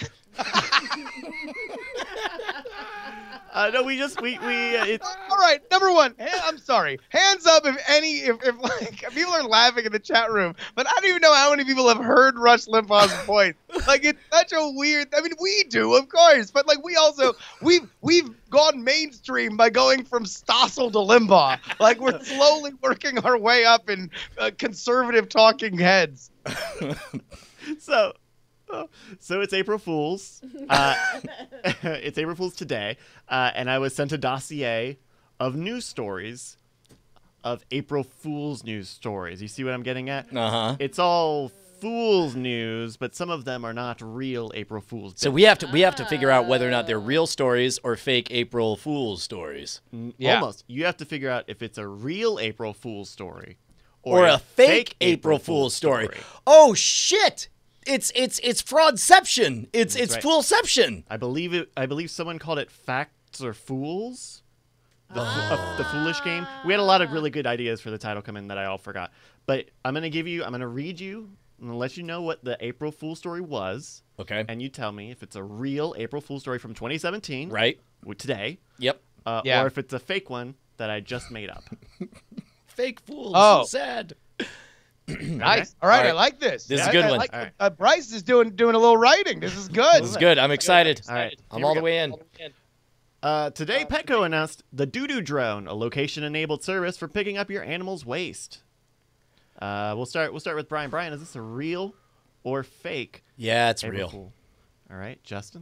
it's All right, number one. I'm sorry. Hands up if like people are laughing in the chat room, but I don't even know how many people have heard Rush Limbaugh's voice. Like, it's such a weird. I mean, we do, of course, but like we've gone mainstream by going from Stossel to Limbaugh. Like, we're slowly working our way up in conservative talking heads. so it's April Fool's. It's April Fool's today, and I was sent a dossier of news stories, of April Fool's news stories. You see what I'm getting at? Uh-huh. It's all Fool's news, but some of them are not real April Fool's. So we have to figure out whether or not they're real stories or fake April Fool's stories. Yeah. Almost. You have to figure out if it's a real April Fool's story Or a fake April Fool's story. Oh shit! It's fraudception. It's right. foolception. I believe someone called it Facts or Fools. The Foolish game. We had a lot of really good ideas for the title come in that I all forgot. But I'm gonna read you and let you know what the April Fool story was. Okay. And you tell me if it's a real April Fool story from 2017. Right. Today. Yep. Yeah. Or if it's a fake one that I just made up. Fake fools. Oh. Sad. Nice. All right, I like this. This is a good one. Like, All right. Bryce is doing a little writing. This is good. This is good. I'm excited. All right. I'm all the way in. Today, Petco announced the Doo-Doo Drone, a location-enabled service for picking up your animal's waste. We'll start with Brian. Brian, is this a real or fake? Yeah, it's April real. Fool? All right, Justin.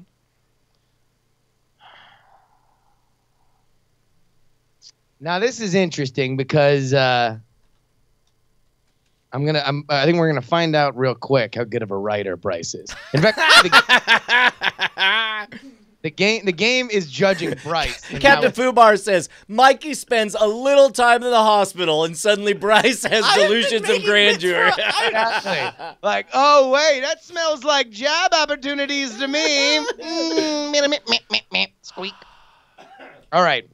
Now this is interesting because I think we're gonna find out real quick how good of a writer Bryce is. In fact, the game is judging Bryce. and Captain how- Fubar says Mikey spends a little time in the hospital, and suddenly Bryce has delusions of grandeur. Exactly. Like, oh wait, that smells like job opportunities to me. Squeak. All right.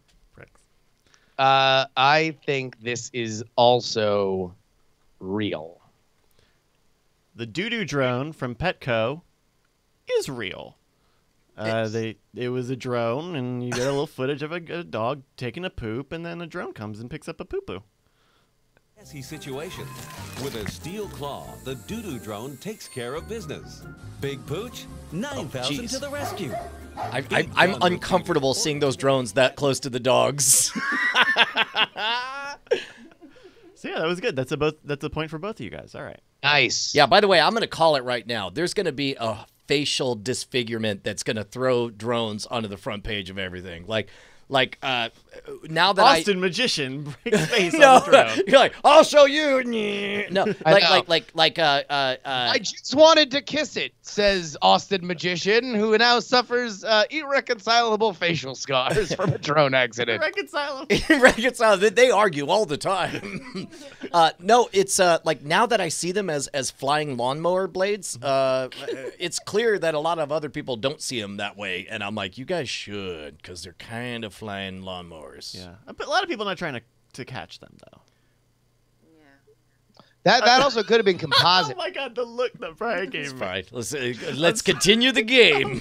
I think this is also real. The Doo-Doo Drone from Petco is real. It was a drone, and you get a little footage of a dog taking a poop, and then a drone comes and picks up a poo-poo. Messy situation. With a steel claw, the Doo-Doo Drone takes care of business. Big Pooch, 9,000 jeez. to the rescue. I'm uncomfortable seeing those drones that close to the dogs. So yeah, that was good. That's a point for both of you guys. All right. Nice. Yeah, by the way, I'm going to call it right now. There's going to be a facial disfigurement that's going to throw drones onto the front page of everything. Now that Austin Magician breaks face no, on the drone. you're like, I'll show you. No, I just wanted to kiss it, says Austin Magician, who now suffers irreconcilable facial scars from a drone accident. Reconcile. reconcile. They argue all the time. No, it's like now that I see them as flying lawnmower blades, it's clear that a lot of other people don't see them that way, and I'm like, you guys should, because they're kind of flying lawnmowers. Yeah, but a lot of people are not trying to catch them though. That also could have been Oh composite. my god, the look that Brian gave It's me. fine. Let's continue the game.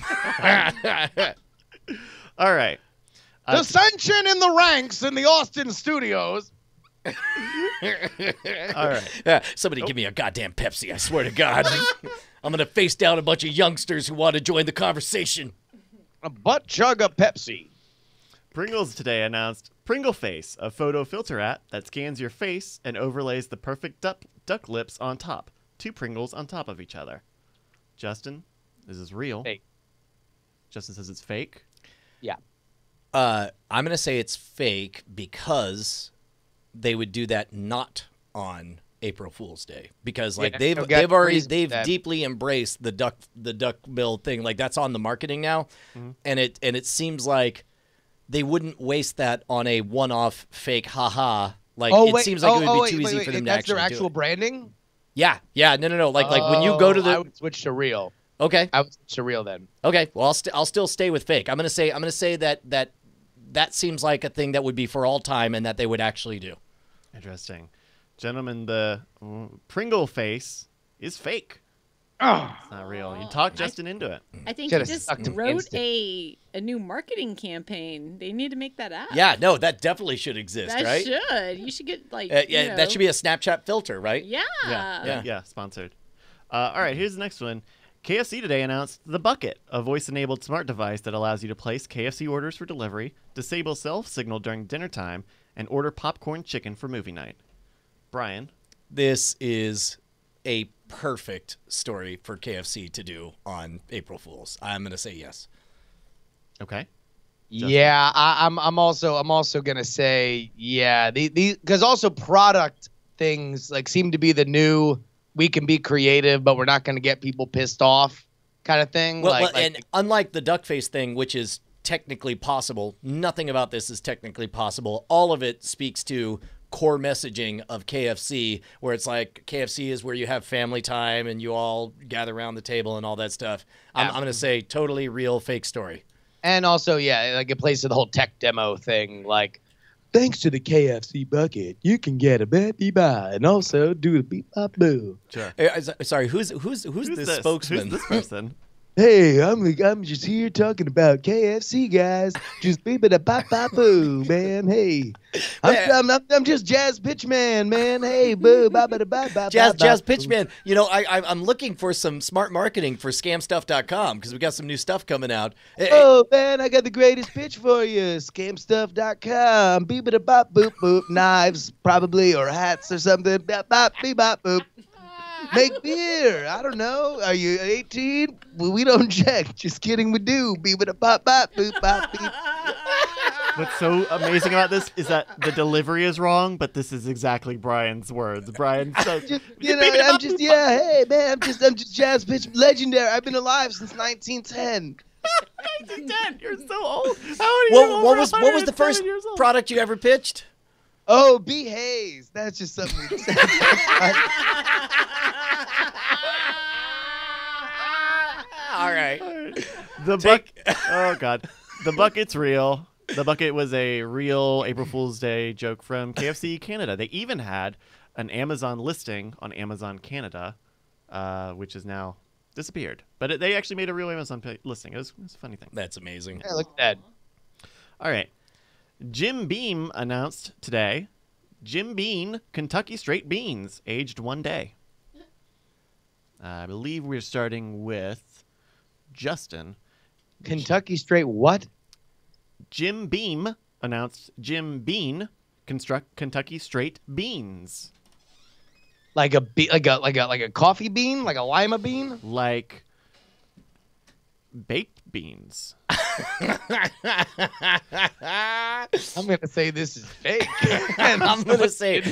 All right. Dissension in the ranks in the Austin studios. All right. Somebody give me a goddamn Pepsi, I swear to God. I'm going to face down a bunch of youngsters who want to join the conversation. A butt chug of Pepsi. Pringles today announced Pringle Face, a photo filter app that scans your face and overlays the perfect duck lips on top. 2 Pringles on top of each other. Justin, is this real? Fake. Justin says it's fake. Yeah. I'm going to say it's fake because they would do that not on April Fool's Day, because like they've deeply embraced the duck bill thing. Like that's on the marketing now, and it seems like they wouldn't waste that on a one-off fake haha. Like seems like it would be too easy for them to that's actually their actual do it. Branding? Yeah, no. Like when you go to the, I would switch to real. Okay, I would switch to real then. Okay, well I'll still stay with fake. I'm gonna say that seems like a thing that would be for all time and that they would actually do. Interesting. Gentlemen, the Pringle Face is fake. Oh. It's not real. You talked Justin into it. I think he just wrote a new marketing campaign. They need to make that app. Yeah, no, that definitely should exist, that right? should. You should get like that should be a Snapchat filter, right? Yeah. Yeah, sponsored. All right, here's the next one. KFC today announced the Bucket, a voice-enabled smart device that allows you to place KFC orders for delivery, disable self-signal during dinner time, and order popcorn chicken for movie night. Brian? This is a perfect story for KFC to do on April Fools. I'm going to say yes. Okay. Justin? Yeah, I'm also gonna say yeah. Because also product things like seem to be the new. We can be creative, but we're not going to get people pissed off kind of thing. And unlike the duck face thing, which is technically possible, nothing about this is technically possible. All of it speaks to core messaging of KFC, where it's like KFC is where you have family time and you all gather around the table and all that stuff. I'm going to say totally real fake story. And also, yeah, like it plays to the whole tech demo thing, like, thanks to the KFC bucket, you can get a beep-bee-bye and also do a beep-bop-boo. Sure. Sorry, who's this spokesman? Who's this person? Hey, I'm just here talking about KFC, guys. Just beep-a-da-bop-bop-boo, man. Hey, I'm just Jazz Pitchman, man. Hey, boo, ba-ba-da-ba-ba-ba. Jazz Pitchman. You know, I'm looking for some smart marketing for scamstuff.com because we got some new stuff coming out. Oh, man, I got the greatest pitch for you. Scamstuff.com. Beep-a-da-bop-boop-boop. Knives, probably, or hats or something. Bop-bop-beep-bop-boop. Make beer. I don't know. Are you 18? Well, we don't check. Just kidding, we do. Beep-a-da-bop-bop-boop-bop-beep. What's so amazing about this is that the delivery is wrong, but this is exactly Brian's words. Brian said, hey, man, I'm just Jazz Pitch legendary. I've been alive since 1910. 1910. You're so old. How what was the first product you ever pitched? Oh, B. Hayes. That's just something we said. All right. Oh, God. The bucket's real. The bucket was a real April Fool's Day joke from KFC Canada. They even had an Amazon listing on Amazon Canada, which has now disappeared. But they actually made a real Amazon listing. It was a funny thing. That's amazing. Yeah, look at that. All right. Jim Beam announced today, Jim Bean Kentucky Straight Beans, aged 1 day. I believe we're starting with Justin. Kentucky Straight what? Jim Beam announced Jim Bean Kentucky Straight Beans. Like a coffee bean, like a lima bean, like baked beans. I'm gonna say this is fake. And I'm gonna say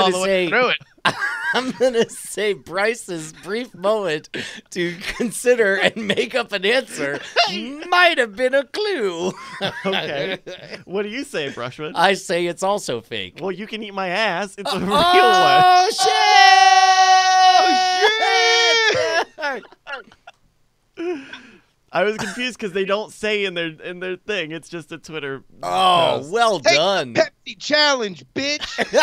Bryce's brief moment to consider and make up an answer might have been a clue. Okay. What do you say, Brushwood? I say it's also fake. Well, you can eat my ass. It's a real one. Oh, shit! I was confused because they don't say in their thing. It's just a Twitter. Oh, post. well done. Pepsi challenge, bitch.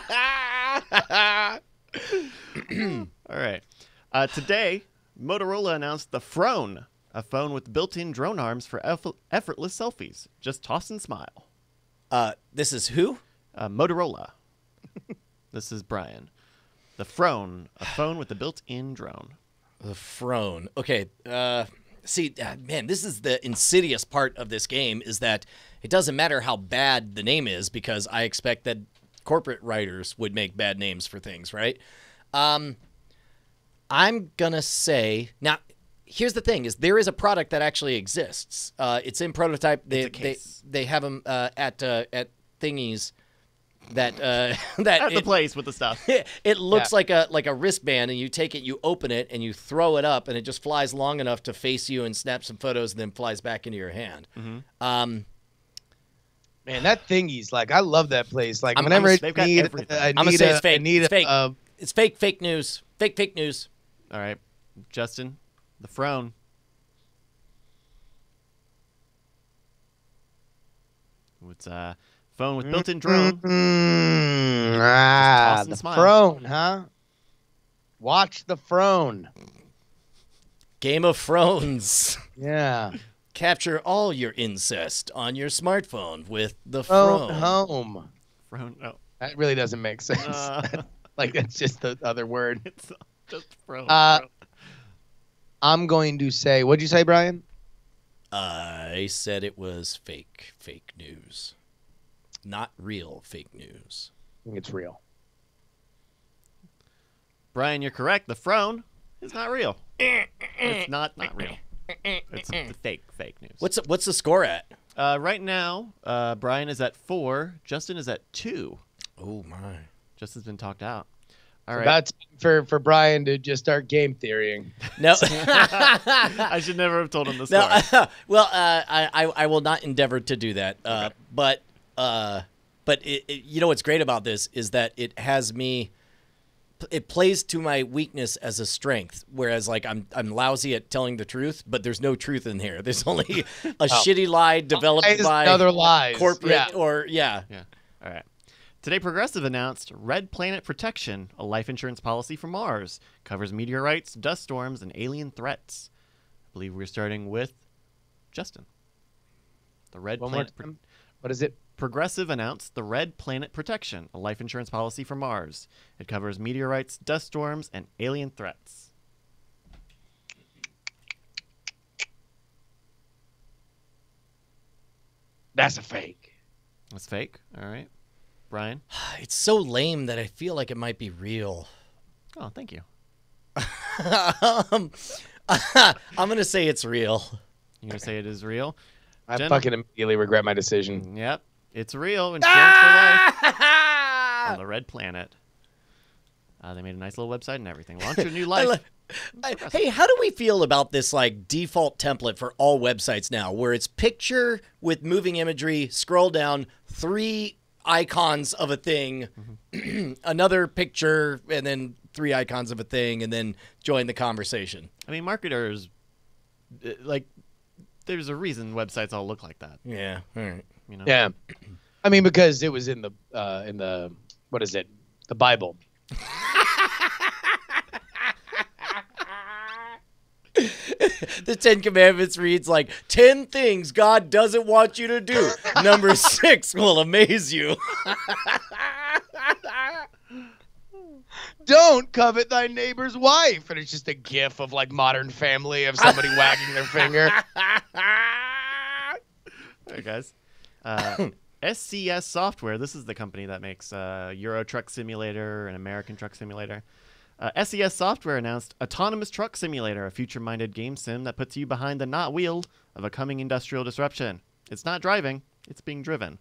All right. Today, Motorola announced the Phone, a phone with built-in drone arms for effortless selfies. Just toss and smile. This is who? Motorola. This is Brian. The Phone, a phone with a built-in drone. The Phone. Okay. See, man, this is the insidious part of this game is that it doesn't matter how bad the name is because I expect that corporate writers would make bad names for things, right? I'm going to say... Now, here's the thing, is there is a product that actually exists. It's in prototype. They have them at thingies that that At the place with the stuff. It looks like a wristband, and you take it, you open it, and you throw it up, and it just flies long enough to face you and snap some photos, and then flies back into your hand. Man, that thingy's like, I love that place. Like, I'm whenever gonna say it's fake. It's fake. It's fake. Fake news. Fake news. All right, Justin, the Frone. It's a phone with built-in drone. The Frone, huh? Watch the Frone. Game of Thrones. Yeah. Capture all your incest on your smartphone with the Frone. Home. Frone. Oh, That really doesn't make sense. Like, that's just the other word. it's just Frone. I'm going to say, what'd you say, Brian? I said it was fake news. Not real fake news. I think it's real. Brian, you're correct. The Frone is not real. It's not real. It's the fake news. What's the score at? Right now, Brian is at 4. Justin is at 2. Oh my! Justin's been talked out. All It's right. about for Brian to just start game theorying. No. I should never have told him this. No. Well, I will not endeavor to do that. Okay. But you know what's great about this is that it has me. It plays to my weakness as a strength, whereas like I'm lousy at telling the truth, but there's no truth in here. There's only a shitty lie developed by other lies. corporate or Yeah. All right. Today, Progressive announced Red Planet Protection, a life insurance policy for Mars. Covers meteorites, dust storms, and alien threats. I believe we're starting with Justin. The Red Planet. What is it? Progressive announced the Red Planet Protection, a life insurance policy for Mars. It covers meteorites, dust storms, and alien threats. That's a fake. That's fake. All right. Brian? It's so lame that I feel like it might be real. Oh, thank you. I'm gonna say it's real. You're going to say it is real? I Jenna? fucking immediately regret my decision. Yep. It's real. Insurance for life on the Red Planet. They made a nice little website and everything. Launch your new life. Hey, how do we feel about this like default template for all websites now, where it's picture with moving imagery, scroll down, 3 icons of a thing, another picture, and then 3 icons of a thing, and then join the conversation? I mean, marketers, like, there's a reason websites all look like that. Yeah. All right. You know? Yeah. I mean, because it was in the what is it? The Bible. The 10 Commandments reads like 10 things God doesn't want you to do. Number 6 will amaze you. Don't covet thy neighbor's wife. And it's just a gif of like Modern Family of somebody wagging their finger. All right, guys. SCS Software, this is the company that makes Euro Truck Simulator and American Truck Simulator. SCS Software announced Autonomous Truck Simulator, a future-minded game sim that puts you behind the not wheel of a coming industrial disruption. It's not driving, it's being driven.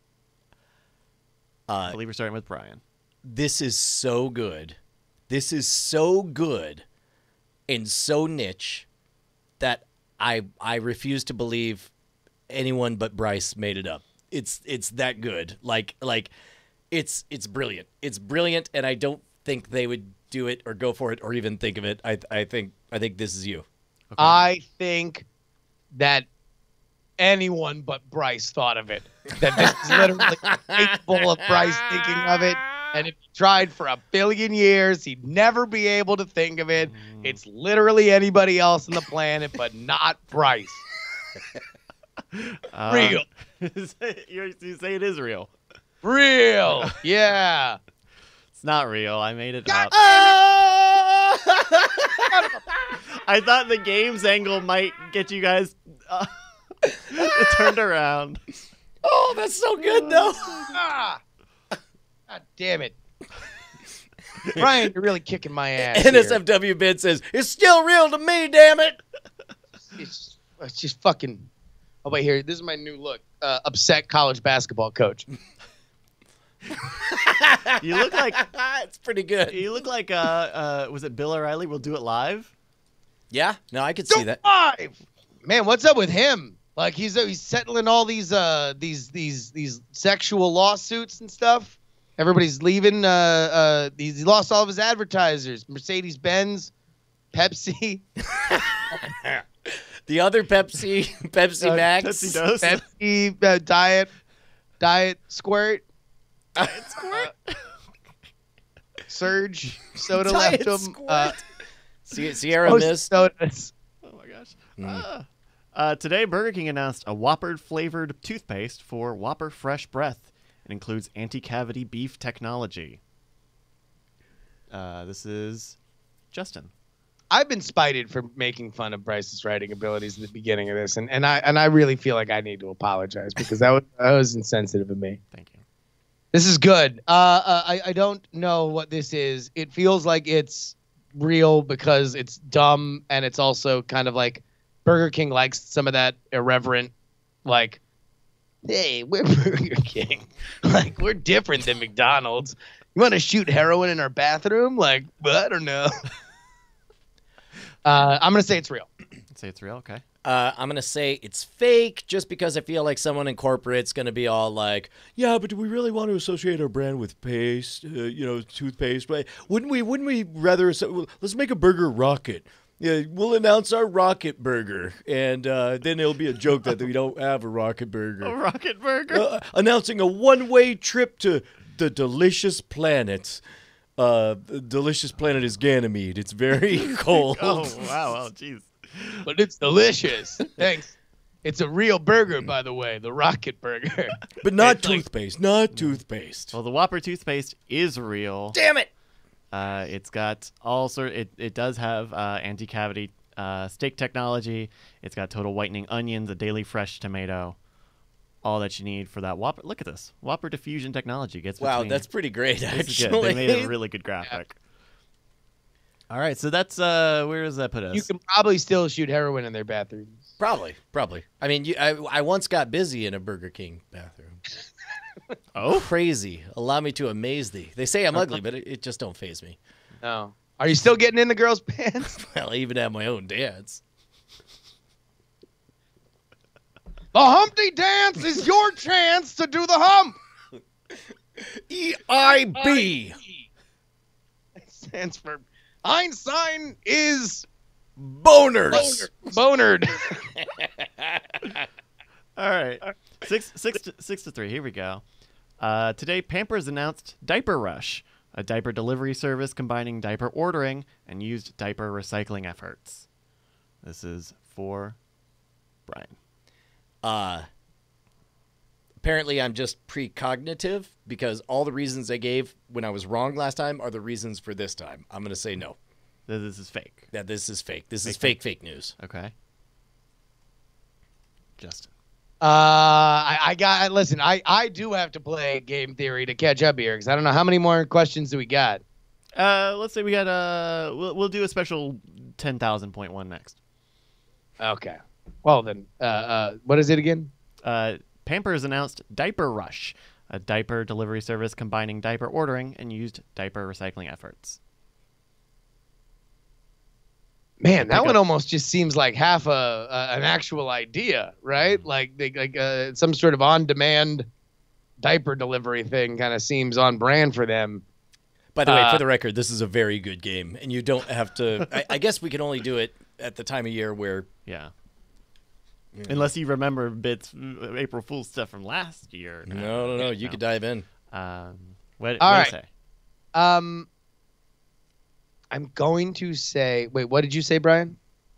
I believe we're starting with Brian. This is so good. This is so good and so niche that I refuse to believe anyone but Bryce made it up. It's that good. Like it's brilliant. It's brilliant, and I don't think they would do it or go for it or even think of it. I think this is you. Okay. I think that anyone but Bryce thought of it. That this is literally capable of Bryce thinking of it. And if he tried for 1 billion years, he'd never be able to think of it. It's literally anybody else on the planet, but not Bryce. Real. You say it is real. Real. Yeah. It's not real. I made it up. I thought the games angle might get you guys turned around. Oh, that's so good, though. God damn it. Brian, you're really kicking my ass. NSFW Ben says, it's still real to me, damn it. It's just fucking. Oh, wait, here. This is my new look. Upset college basketball coach. You look like it's pretty good. you look like was it Bill O'Reilly? We'll do it live. Yeah, no, I could see that. Live! Man, what's up with him? Like he's settling all these sexual lawsuits and stuff. Everybody's leaving. He lost all of his advertisers. Mercedes-Benz, Pepsi. The other Pepsi Max. Pepsi Dose. Pepsi, Diet Squirt. Diet Squirt. Surge soda Diet left him. Sierra Mist. Sodas. Oh my gosh. Today, Burger King announced a Whopper flavored toothpaste for Whopper Fresh Breath. It includes anti-cavity beef technology. This is Justin. I've been spited for making fun of Bryce's writing abilities at the beginning of this, and I really feel like I need to apologize because that was insensitive of me. Thank you. This is good. I don't know what this is. It feels like it's real because it's dumb, and it's also kind of like Burger King likes some of that irreverent, like, hey, we're Burger King. Like, we're different than McDonald's. You want to shoot heroin in our bathroom? Like, I don't know. I'm going to say it's real. Say it's real, okay. I'm going to say it's fake just because I feel like someone in corporate's going to be all like, yeah, but do we really want to associate our brand with paste, toothpaste? Wouldn't we rather, let's make a burger rocket. Yeah, we'll announce our rocket burger, and then it'll be a joke that we don't have a rocket burger. A rocket burger? Announcing a one-way trip to the delicious planet. The delicious planet is Ganymede. It's very cold. Oh, wow. Oh, jeez. But it's delicious. Thanks. It's a real burger, by the way, the rocket burger. But not toothpaste. Not toothpaste. Well, the Whopper toothpaste is real. Damn it! It's got all sort. It does have anti-cavity steak technology. It's got total whitening onions, a daily fresh tomato, all that you need for that Whopper. Look at this Whopper diffusion technology. Wow, that's pretty great. Actually, they made a really good graphic. Yeah. All right, so that's where does that put us? You can probably still shoot heroin in their bathrooms. Probably. I mean, I once got busy in a Burger King bathroom. Oh, crazy! Allow me to amaze thee. They say I'm ugly, but it just don't faze me. No. Are you still getting in the girls' pants? Well, I even have my own dance. The Humpty Dance is your chance to do the hump. EIB. It stands for Einstein is boners. Bonered. All right. 6-3. Here we go. Today, Pampers announced Diaper Rush, a diaper delivery service combining diaper ordering and used diaper recycling efforts. This is for Brian. Apparently, I'm just precognitive because all the reasons I gave when I was wrong last time are the reasons for this time. I'm going to say no. This is fake. That this is fake. This is fake news. Okay. Justin. Listen, I do have to play game theory to catch up here because I don't know how many more questions do we got. Let's say we got we'll do a special 10,000 point one next. Okay. Well then, what is it again? Pampers announced Diaper Rush, a diaper delivery service combining diaper ordering and used diaper recycling efforts. Man, that one almost just seems like half an actual idea, right? Like some sort of on-demand diaper delivery thing kind of seems on brand for them. By the way, for the record, this is a very good game, and you don't have to. I guess we can only do it at the time of year where. Yeah. Unless you remember bits April Fool's stuff from last year. No. You could dive in. What All do right. you say? I'm going to say. Wait, what did you say, Brian?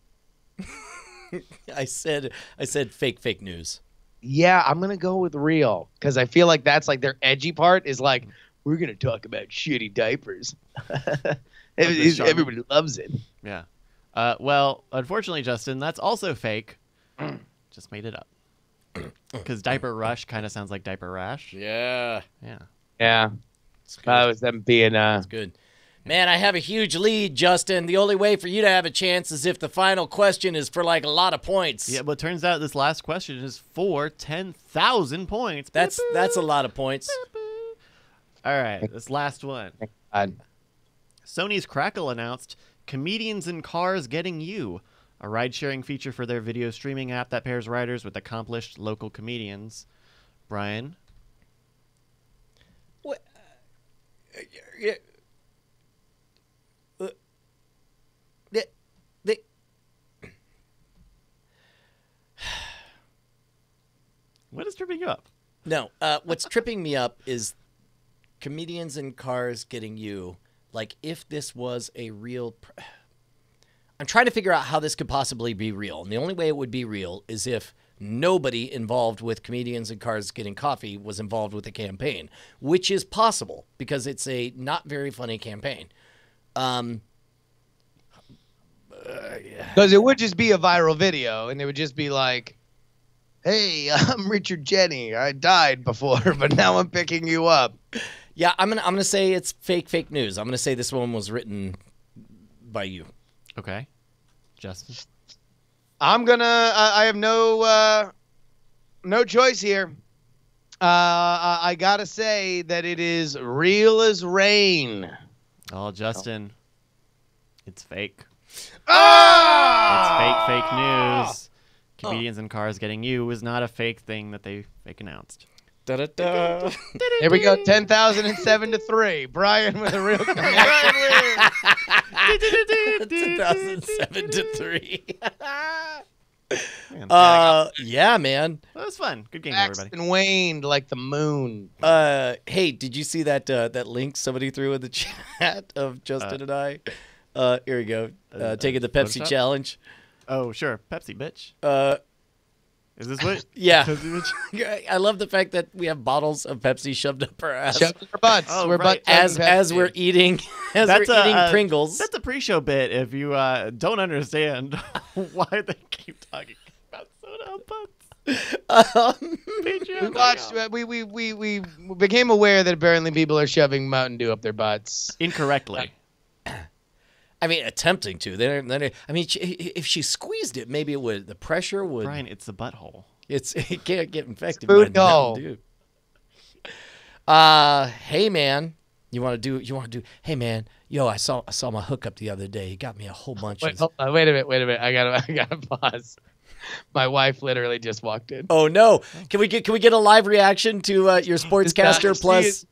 I said fake news. Yeah, I'm gonna go with real because I feel like that's like their edgy part is like we're gonna talk about shitty diapers. Everybody loves it. Yeah. Well, unfortunately, Justin, that's also fake. Just made it up. Because diaper rush kind of sounds like diaper rash. Yeah. Yeah. Yeah. That was them being That's good. Man, I have a huge lead, Justin. The only way for you to have a chance is if the final question is for like a lot of points. Yeah, but it turns out this last question is for 10,000 points. That's a lot of points. All right, this last one. God. Sony's Crackle announced Comedians in Cars Getting You, a ride-sharing feature for their video streaming app that pairs riders with accomplished local comedians. Brian? What? What is tripping you up? No, what's tripping me up is Comedians in Cars Getting You. Like, if this was a real... I'm trying to figure out how this could possibly be real. And the only way it would be real is if nobody involved with Comedians in Cars Getting Coffee was involved with the campaign, which is possible because it's a not very funny campaign. Because it would just be a viral video, and it would just be like, hey, I'm Richard Jenny. I died before, but now I'm picking you up. Yeah, I'm gonna say it's fake news. I'm gonna say this one was written by you. Okay. Justin? I'm gonna. I have no choice here. I gotta say that it is real as rain. Oh, Justin. It's fake. Ah! It's fake news. Comedians in Cars Getting You is not a fake thing that they fake announced. Da-da-da. Here we go. 10,007 to 3. Brian with a real connection. 2007 to 3. Man, Yeah, man. that was fun. Good game, Waxed everybody. and waned like the moon. Hey, did you see that link somebody threw in the chat of Justin and I? Here we go. Taking the Pepsi Photoshop? challenge. Oh, sure. Pepsi, bitch. Is this what? Yeah. Pepsi, bitch? I love the fact that we have bottles of Pepsi shoved up our ass Shoved in our butts. Oh, We're right. butt as we're eating Pringles. That's a pre-show bit if you don't understand why they keep talking about soda butts. We watched. We became aware that apparently people are shoving Mountain Dew up their butts. Incorrectly. I mean, attempting to. I mean, if she squeezed it, maybe it would. The pressure would. Brian, it's a butthole. It can't get infected. Food by hole. Mountain Dew. Hey man, you want to do? Hey man, yo, I saw my hookup the other day. He got me a whole bunch Wait, of. hold on, wait a minute. I gotta pause. My wife literally just walked in. Oh no! Can we get a live reaction to your sportscaster plus?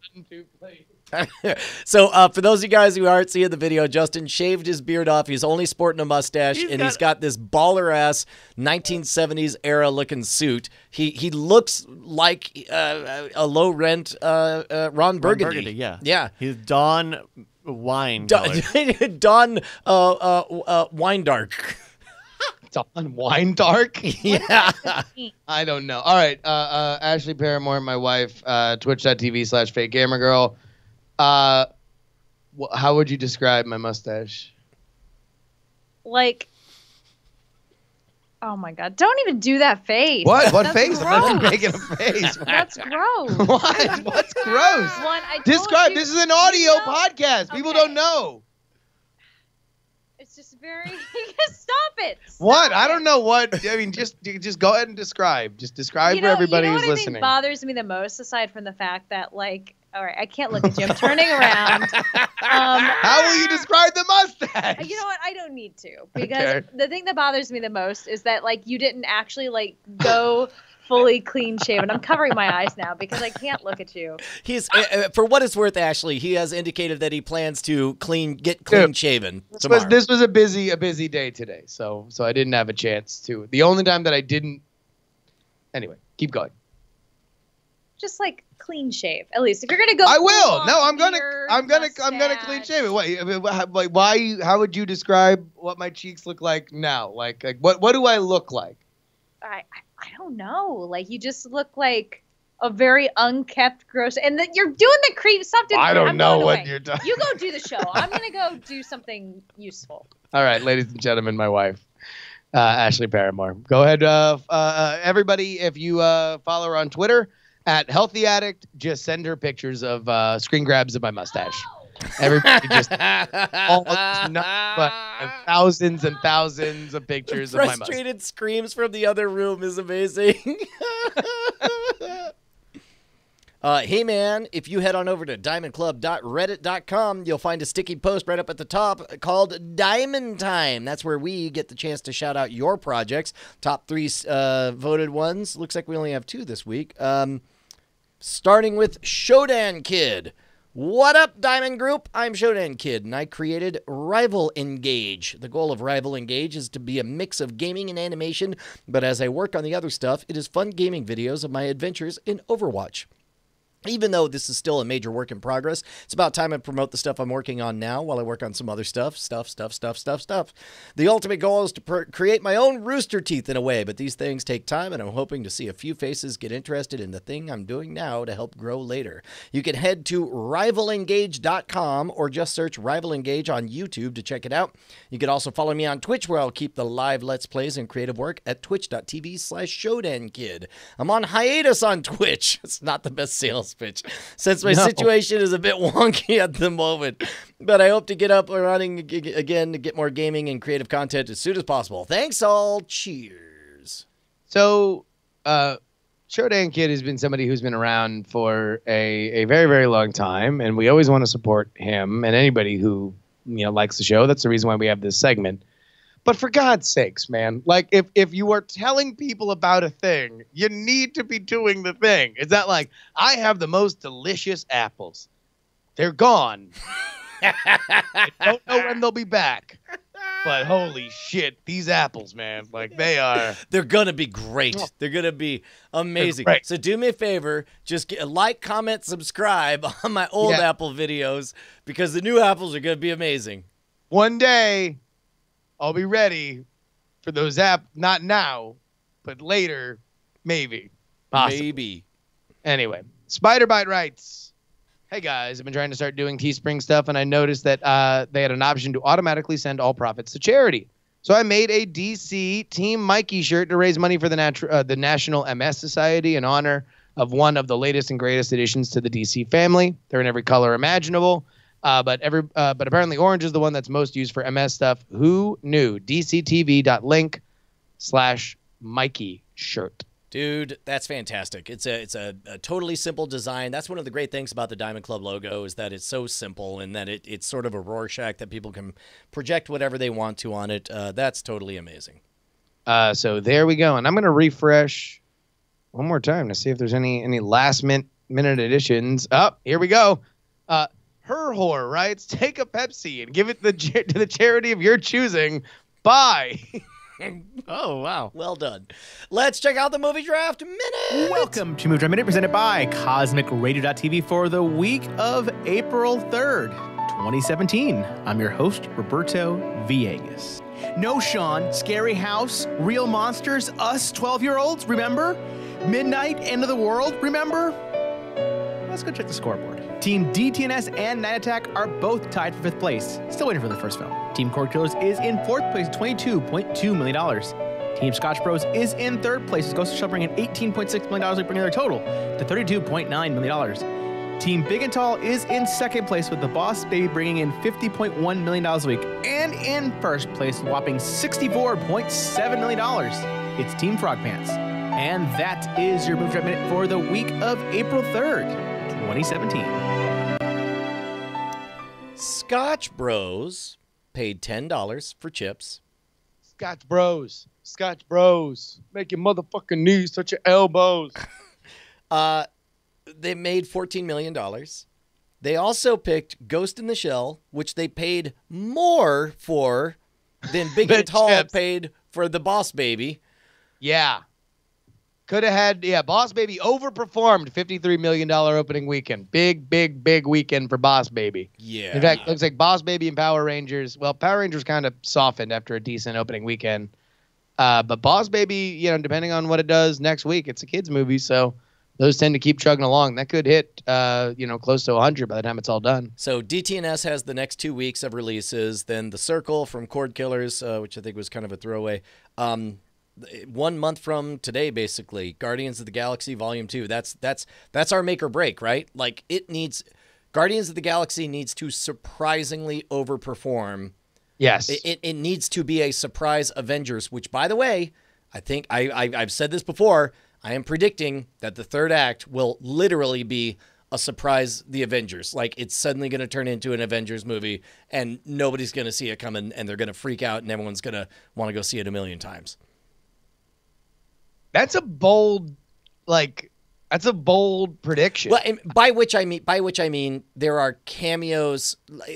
So for those of you guys who aren't seeing the video, Justin shaved his beard off. He's only sporting a mustache, he's got this baller ass 1970s era looking suit. He looks like a low rent Ron Burgundy. Yeah. He's Dawn Wine. Don Wine Dark. Dawn Wine Dark? Yeah. I don't know. All right. Ashley Paramore, my wife, twitch.tv/fake gamer girl. How would you describe my mustache? Like, oh my God. Don't even do that face. What? What That's face? I'm not gross. even making a face. That's gross. What? What's gross? One, I told Describe. you- This is an audio you know- podcast. People Okay. don't know. It's just very. Stop it. Stop What? I it. don't know what. I mean, just go ahead and describe. Just describe for everybody you know who's what I listening. think bothers me the most, aside from the fact that, like, all right, I can't look at you. I'm turning around. How will you describe the mustache? You know what? I don't need to, because Okay. the thing that bothers me the most is that, like, you didn't actually, like, go fully clean shaven. I'm covering my eyes now because I can't look at you. He's for what it's worth, Ashley. He has indicated that he plans to get clean shaven tomorrow. This was a busy day today, so I didn't have a chance to. The only time that I didn't. Anyway, keep going. Just like clean shave, at least if you're gonna go. I will. full-on No, I'm gonna beard, clean mustache. shave it. Like why? How would you describe what my cheeks look like now? Like what do I look like? I don't know. Like, you just look like a very unkept, gross, and that you're doing the creep stuff. I don't know what you're talking. You go do the show. I'm gonna go do something useful. All right, ladies and gentlemen, my wife, Ashley Paramore. Go ahead, everybody. If you follow her on Twitter at Healthy Addict, just send her pictures of screen grabs of my mustache. Everybody just thousands and thousands of pictures of my mustache. Frustrated screams from the other room is amazing. Hey, man, if you head on over to diamondclub.reddit.com, you'll find a sticky post right up at the top called Diamond Time. That's where we get the chance to shout out your projects. Top 3 voted ones. Looks like we only have 2 this week. Starting with Shodan Kid. What up, Diamond Group? I'm Shodan Kid, and I created Rival Engage. The goal of Rival Engage is to be a mix of gaming and animation, but as I work on the other stuff, it is fun gaming videos of my adventures in Overwatch. Even though this is still a major work in progress, it's about time I promote the stuff I'm working on now while I work on some other stuff. The ultimate goal is to create my own Rooster Teeth in a way, but these things take time, and I'm hoping to see a few faces get interested in the thing I'm doing now to help grow later. You can head to rivalengage.com or just search Rival Engage on YouTube to check it out. You can also follow me on Twitch, where I'll keep the live Let's Plays and creative work at twitch.tv/ShodanKid. I'm on hiatus on Twitch. It's not the best sales pitch, since my situation is a bit wonky at the moment, but I hope to get up and running again to get more gaming and creative content as soon as possible. Thanks all. Cheers. So, Shodan Kid has been somebody who's been around for a very, very long time, and we always want to support him and anybody who likes the show. That's the reason why we have this segment. But for God's sakes, man, like if you are telling people about a thing, you need to be doing the thing. Is that like, I have the most delicious apples. They're gone. I don't know when they'll be back. But holy shit, these apples, man, like they're going to be great. They're going to be amazing. So do me a favor, just like, comment, subscribe on my old Apple videos, because the new apples are going to be amazing. One day I'll be ready for those not now, but later, maybe. Possibly. Maybe. Anyway, Spider-Bite writes, hey guys, I've been trying to start doing Teespring stuff, and I noticed that they had an option to automatically send all profits to charity. So I made a DC Team Mikey shirt to raise money for the National MS Society in honor of one of the latest and greatest additions to the DC family. They're in every color imaginable. But apparently orange is the one that's most used for MS stuff. Who knew? DCTV.link/Mikey shirt. Dude, that's fantastic. It's a totally simple design. That's one of the great things about the Diamond Club logo, is that it's so simple, and that it's sort of a Rorschach that people can project whatever they want to on it. That's totally amazing. So there we go. And I'm going to refresh one more time to see if there's any last minute additions. Oh, here we go. Her whore writes, take a Pepsi and give it to the charity of your choosing. Bye. Oh, wow. Well done. Let's check out the Movie Draft Minute. Welcome to Movie Draft Minute, presented by CosmicRadio.tv for the week of April 3rd, 2017. I'm your host, Roberto Villegas. No Sean, Scary House, Real Monsters, Us 12-year-olds, remember? Midnight, End of the World, remember? Let's go check the scoreboard. Team DTNS and Night Attack are both tied for 5th place. Still waiting for the first film. Team Cord Killers is in 4th place, $22.2 million. Team Scotch Bros is in 3rd place, with Ghost of Shell bringing in $18.6 million, bringing their total to $32.9 million. Team Big and Tall is in 2nd place, with the Boss Baby bringing in $50.1 million a week. And in 1st place, whopping $64.7 million. It's Team Frog Pants. And that is your Movie Draft Minute for the week of April 3rd. 2017. Scotch Bros paid $10 for chips. Scotch Bros. Make your motherfucking knees touch your elbows. They made $14 million. They also picked Ghost in the Shell, which they paid more for than Big and Tall chips paid for the Boss Baby. Yeah. Could have had, Boss Baby overperformed $53 million opening weekend. Big weekend for Boss Baby. Yeah. In fact, looks like Boss Baby and Power Rangers, Power Rangers kind of softened after a decent opening weekend. But Boss Baby, depending on what it does next week, it's a kid's movie, so those tend to keep chugging along. That could hit, close to 100 by the time it's all done. So DTNS has the next 2 weeks of releases. Then The Circle from Cord Killers, which I think was kind of a throwaway. 1 month from today, basically, Guardians of the Galaxy Volume 2. That's our make or break, right? Like, Guardians of the Galaxy needs to surprisingly overperform. Yes. It needs to be a surprise Avengers, which, by the way, I think I've said this before. I am predicting that the third act will literally be a surprise the Avengers. Like, it's suddenly going to turn into an Avengers movie, and nobody's going to see it coming, and they're going to freak out, and everyone's going to want to go see it 1,000,000 times. That's a bold prediction. Well, and by which I mean there are cameos.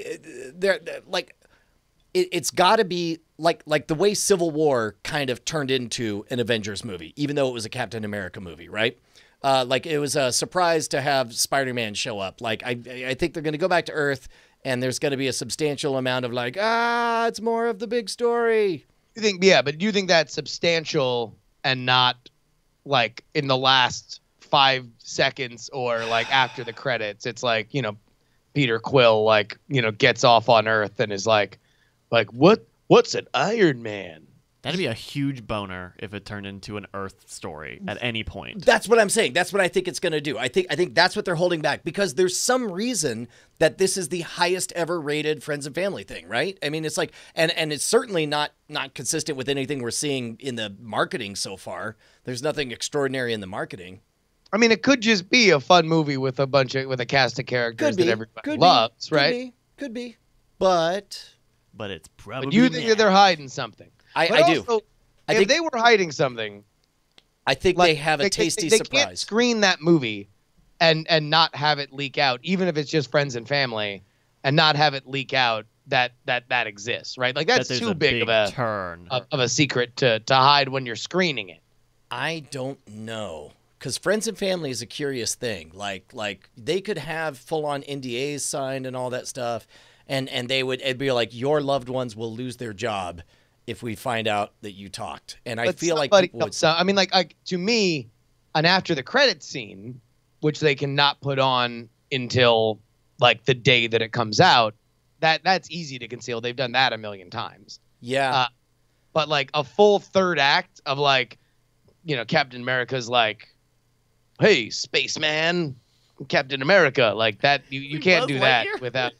It's got to be like the way Civil War kind of turned into an Avengers movie, even though it was a Captain America movie, right? Like, it was a surprise to have Spider-Man show up. Like, I think they're going to go back to Earth, and there's going to be a substantial amount of it's more of the big story. But do you think that's substantial and not like in the last 5 seconds or like after the credits? It's like, Peter Quill gets off on Earth and is like what's an Iron Man? That'd be a huge boner if it turned into an Earth story at any point. That's what I'm saying. That's what I think it's going to do. I think that's what they're holding back, because there's some reason that this is the highest ever rated Friends and Family thing, right? I mean, it's like, and it's certainly not consistent with anything we're seeing in the marketing so far. There's nothing extraordinary in the marketing. I mean, it could just be a fun movie with a cast of characters that everybody loves, right? Could be. But it's probably. But you think that they're hiding something? I do. If they were hiding something, I think they have a tasty surprise. They can't screen that movie and not have it leak out, even if it's just Friends and Family, and not have it leak out that exists, right? Like, that's too big of a secret to hide when you're screening it. I don't know, because Friends and Family is a curious thing. Like they could have full-on NDAs signed and all that stuff, and it'd be like, your loved ones will lose their job if we find out that you talked. And I feel like people would... I mean, like to me, an after the credits scene, which they cannot put on until like the day that it comes out, that's easy to conceal. They've done that 1,000,000 times. Yeah. But like a full third act of like, Captain America's like, hey, spaceman, Captain America, like that. You can't do that without.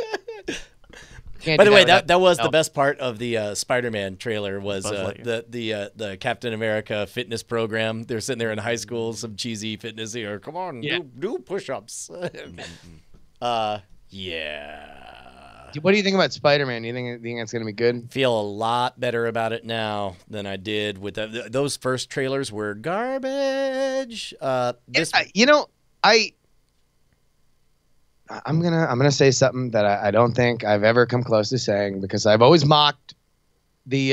By the way, that was the best part of the Spider-Man trailer was the Captain America fitness program. They're sitting there in high school, some cheesy fitness here. Come on, do push-ups. Yeah. What do you think about Spider-Man? Do you think it's going to be good? Feel a lot better about it now than I did with those first trailers were garbage. I'm gonna say something that I don't think I've ever come close to saying, because I've always mocked the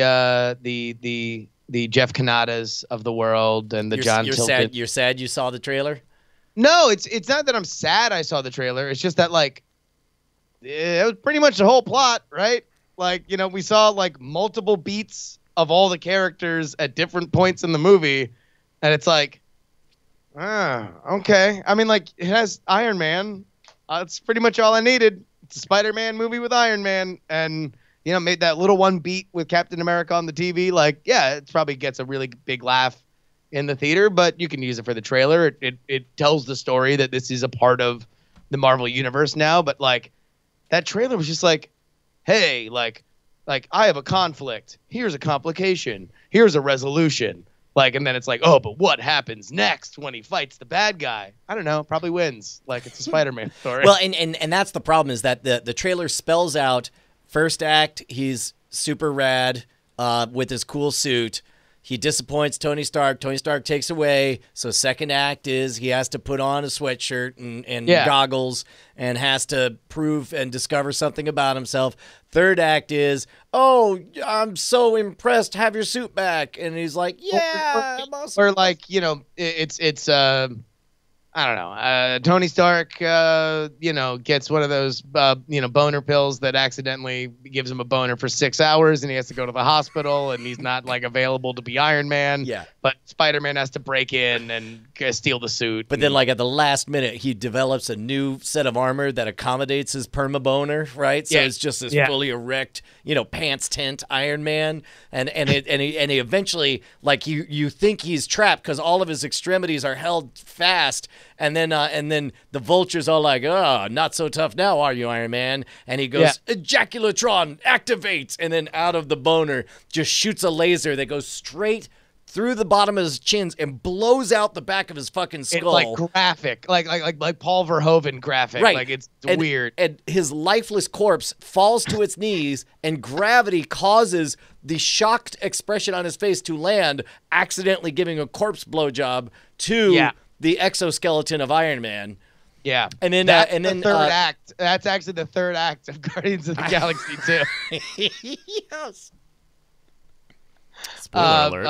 Jeff Kanadas of the world and the John Tilton. You're sad you saw the trailer? No, it's not that I'm sad I saw the trailer. It's just that like it was pretty much the whole plot, right? Like, we saw like multiple beats of all the characters at different points in the movie, and it's like, okay. I mean, like, it has Iron Man. That's pretty much all I needed. It's a Spider-Man movie with Iron Man, and made that little one beat with Captain America on the TV. Like, yeah, it probably gets a really big laugh in the theater, but you can use it for the trailer. It tells the story that this is a part of the Marvel universe now. But like, that trailer was just like, hey, like I have a conflict. Here's a complication. Here's a resolution. Like, and then it's like, oh, but what happens next when he fights the bad guy? I don't know. Probably wins. Like, it's a Spider-Man story. Well, and that's the problem, is that the trailer spells out first act, he's super rad with his cool suit. He disappoints Tony Stark. Tony Stark takes away. So second act is he has to put on a sweatshirt and goggles and has to prove and discover something about himself. Third act is, oh, I'm so impressed. Have your suit back. And he's like, yeah, I'm awesome. Or like, it's I don't know. Tony Stark, gets one of those, boner pills that accidentally gives him a boner for 6 hours, and he has to go to the hospital, and he's not like available to be Iron Man. Yeah. But Spider-Man has to break in and steal the suit. But then, like at the last minute, he develops a new set of armor that accommodates his perma boner, right? So it's just this fully erect, pants tent Iron Man, and he eventually, like you think he's trapped because all of his extremities are held fast. And then the Vulture's all like, "Oh, not so tough now, are you, Iron Man?" And he goes, "Ejaculatron, activate!" And then out of the boner just shoots a laser that goes straight through the bottom of his chins and blows out the back of his fucking skull. It's like graphic, like Paul Verhoeven graphic. Right. Like it's weird. And his lifeless corpse falls to its knees, and gravity causes the shocked expression on his face to land, accidentally giving a corpse blowjob to the exoskeleton of Iron Man. Yeah. And then the third act. That's actually the third act of Guardians of the Galaxy 2. Yes. Spoiler alert.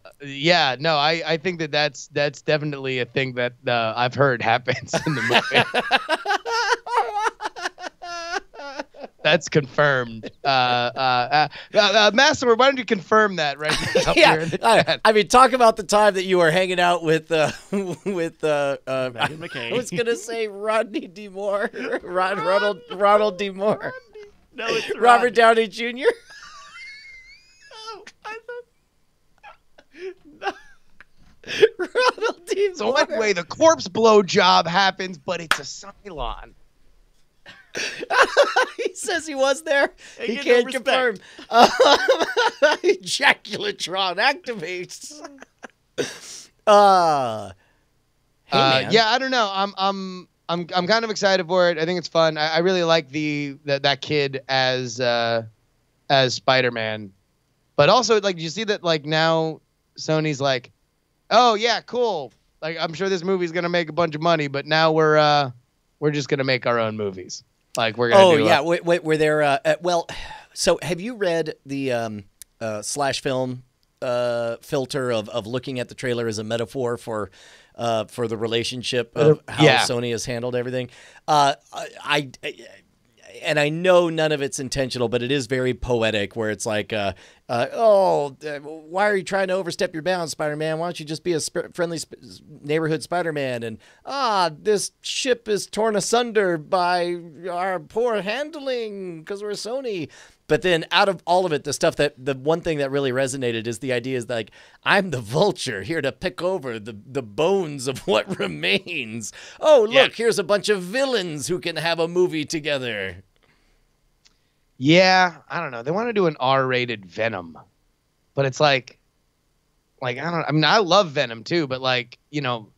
I think that's definitely a thing that I've heard happens in the movie. That's confirmed. Master, why don't you confirm that right now? I mean, talk about the time that you were hanging out with Megan McCain. I was gonna say Rodney D. Moore, Ronald D. Moore. No, it's Robert Downey Jr. Oh, I thought. Ronald D. Moore. So anyway, the corpse blow job happens, but it's a Cylon. He says he was there. He get can't no confirm. Ejaculatron activates. Hey, man. I don't know. I'm kind of excited for it. I think it's fun. I really like that kid as Spider-Man, but also like you see that like now Sony's like, oh yeah, cool. Like I'm sure this movie's gonna make a bunch of money, but now we're just gonna make our own movies. Like we're gonna. Wait, were there? So have you read the slash film filter of looking at the trailer as a metaphor for the relationship of how Sony has handled everything? And I know none of it's intentional, but it is very poetic where it's like, why are you trying to overstep your bounds, Spider-Man? Why don't you just be a friendly neighborhood Spider-Man? And, this ship is torn asunder by our poor handling because we're Sony. But then out of all of it, the one thing that really resonated is the idea is like, I'm the Vulture here to pick over the bones of what remains. Oh, look, here's a bunch of villains who can have a movie together. Yeah, I don't know. They want to do an R-rated Venom, but it's like I don't know. I mean, I love Venom too, but like, I'll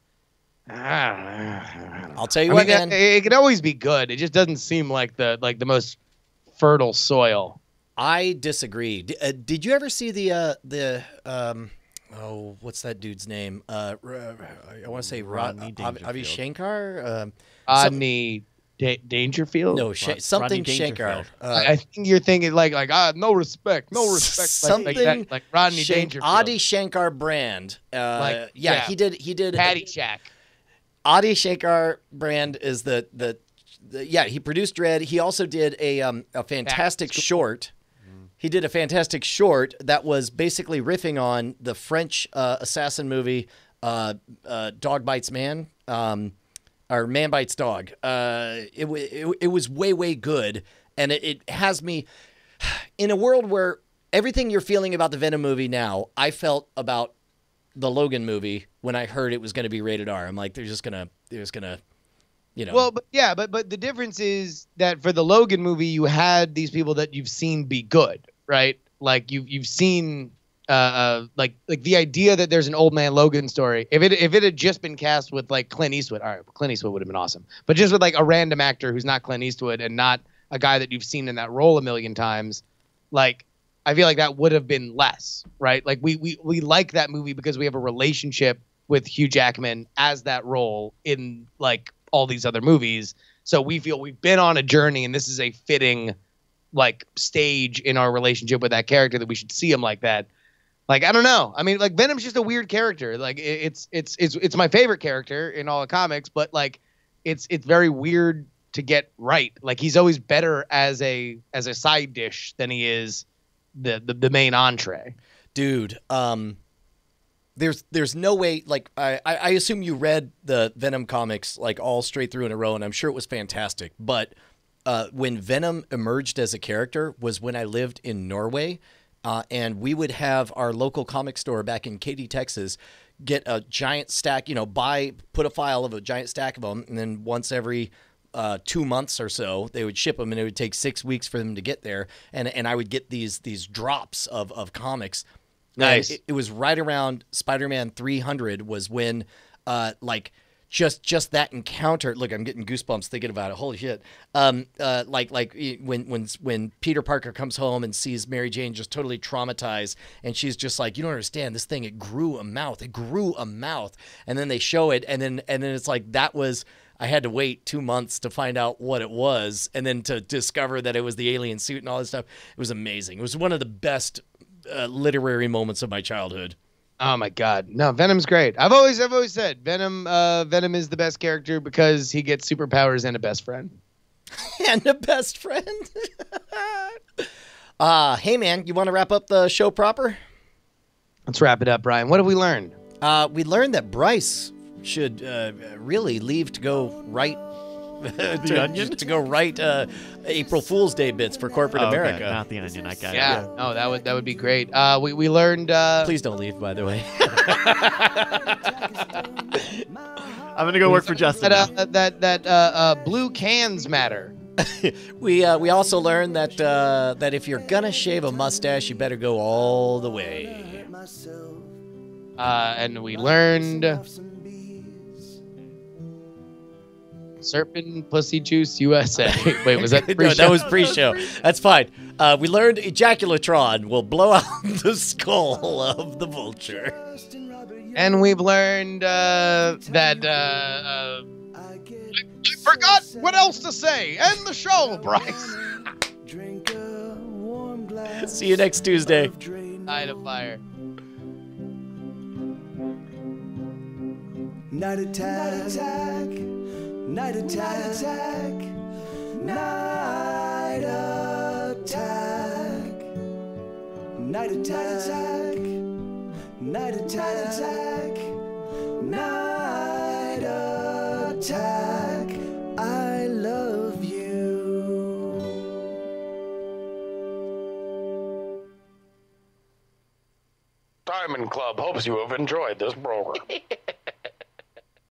tell you what, man. It could always be good. It just doesn't seem like the most fertile soil. I disagree. Did you ever see the what's that dude's name? I want to say Rodney Avi Shankar. Rodney Dangerfield? No, something Shankar. I think you're thinking like no respect. Something like Rodney Dangerfield. Adi Shankar Brand. He did Caddyshack. Adi Shankar Brand is the he produced Dredd. He also did a fantastic short. He did a fantastic short that was basically riffing on the French assassin movie Dog Bites Man. Or Man Bites Dog. It was way good, and it has me in a world where everything you're feeling about the Venom movie now, I felt about the Logan movie when I heard it was going to be rated R. I'm like, they're just gonna, Well, but the difference is that for the Logan movie, you had these people that you've seen be good, right? Like you've seen. Like the idea that there's an old man Logan story. If it had just been cast with like Clint Eastwood, all right, Clint Eastwood would have been awesome. But just with like a random actor who's not Clint Eastwood and not a guy that you've seen in that role a million times, like I feel like that would have been less, right? Like we like that movie because we have a relationship with Hugh Jackman as that role in like all these other movies. So we feel we've been on a journey, and this is a fitting like stage in our relationship with that character that we should see him like that. Like, I don't know. I mean, like, Venom's just a weird character. Like, it's my favorite character in all the comics, but like, it's very weird to get right. Like, he's always better as a side dish than he is the main entree. Dude, there's no way. Like, I assume you read the Venom comics like all straight through in a row, and I'm sure it was fantastic. But when Venom emerged as a character was when I lived in Norway. And we would have our local comic store back in Katy, Texas, get a giant stack, put a file of a giant stack of them. And then once every 2 months or so, they would ship them, and it would take 6 weeks for them to get there. And I would get these drops of comics. Nice. It was right around Spider-Man 300 was when, just that encounter. Look, I'm getting goosebumps thinking about it. Holy shit! When Peter Parker comes home and sees Mary Jane just totally traumatized, and she's just like, you don't understand this thing. It grew a mouth. And then they show it, and then it's like that was. I had to wait 2 months to find out what it was, and then to discover that it was the alien suit and all this stuff. It was amazing. It was one of the best literary moments of my childhood. Oh my God. No, Venom's great. I've always said Venom is the best character because he gets superpowers and a best friend. And a best friend. Hey man, you want to wrap up the show proper? Let's wrap it up, Brian. What have we learned? We learned that Bryce should really leave to go write The Onion? To go write April Fool's Day bits for corporate America. Not The Onion. I got it. Yeah, no, that would be great. We learned. Please don't leave, by the way. I'm gonna go work for Justin. That blue cans matter. We also learned that if you're gonna shave a mustache, you better go all the way. And we learned. Serpent Pussy Juice USA. Wait, was that pre-show? No, that was pre-show. That's fine. We learned ejaculatron will blow out the skull of the vulture. And we've learned that I forgot what else to say. End the show, Bryce. See you next Tuesday. Night of Fire. Night attack. Night attack. Night attack. Night attack. Night attack. Night attack. I love you. Diamond Club hopes you have enjoyed this program.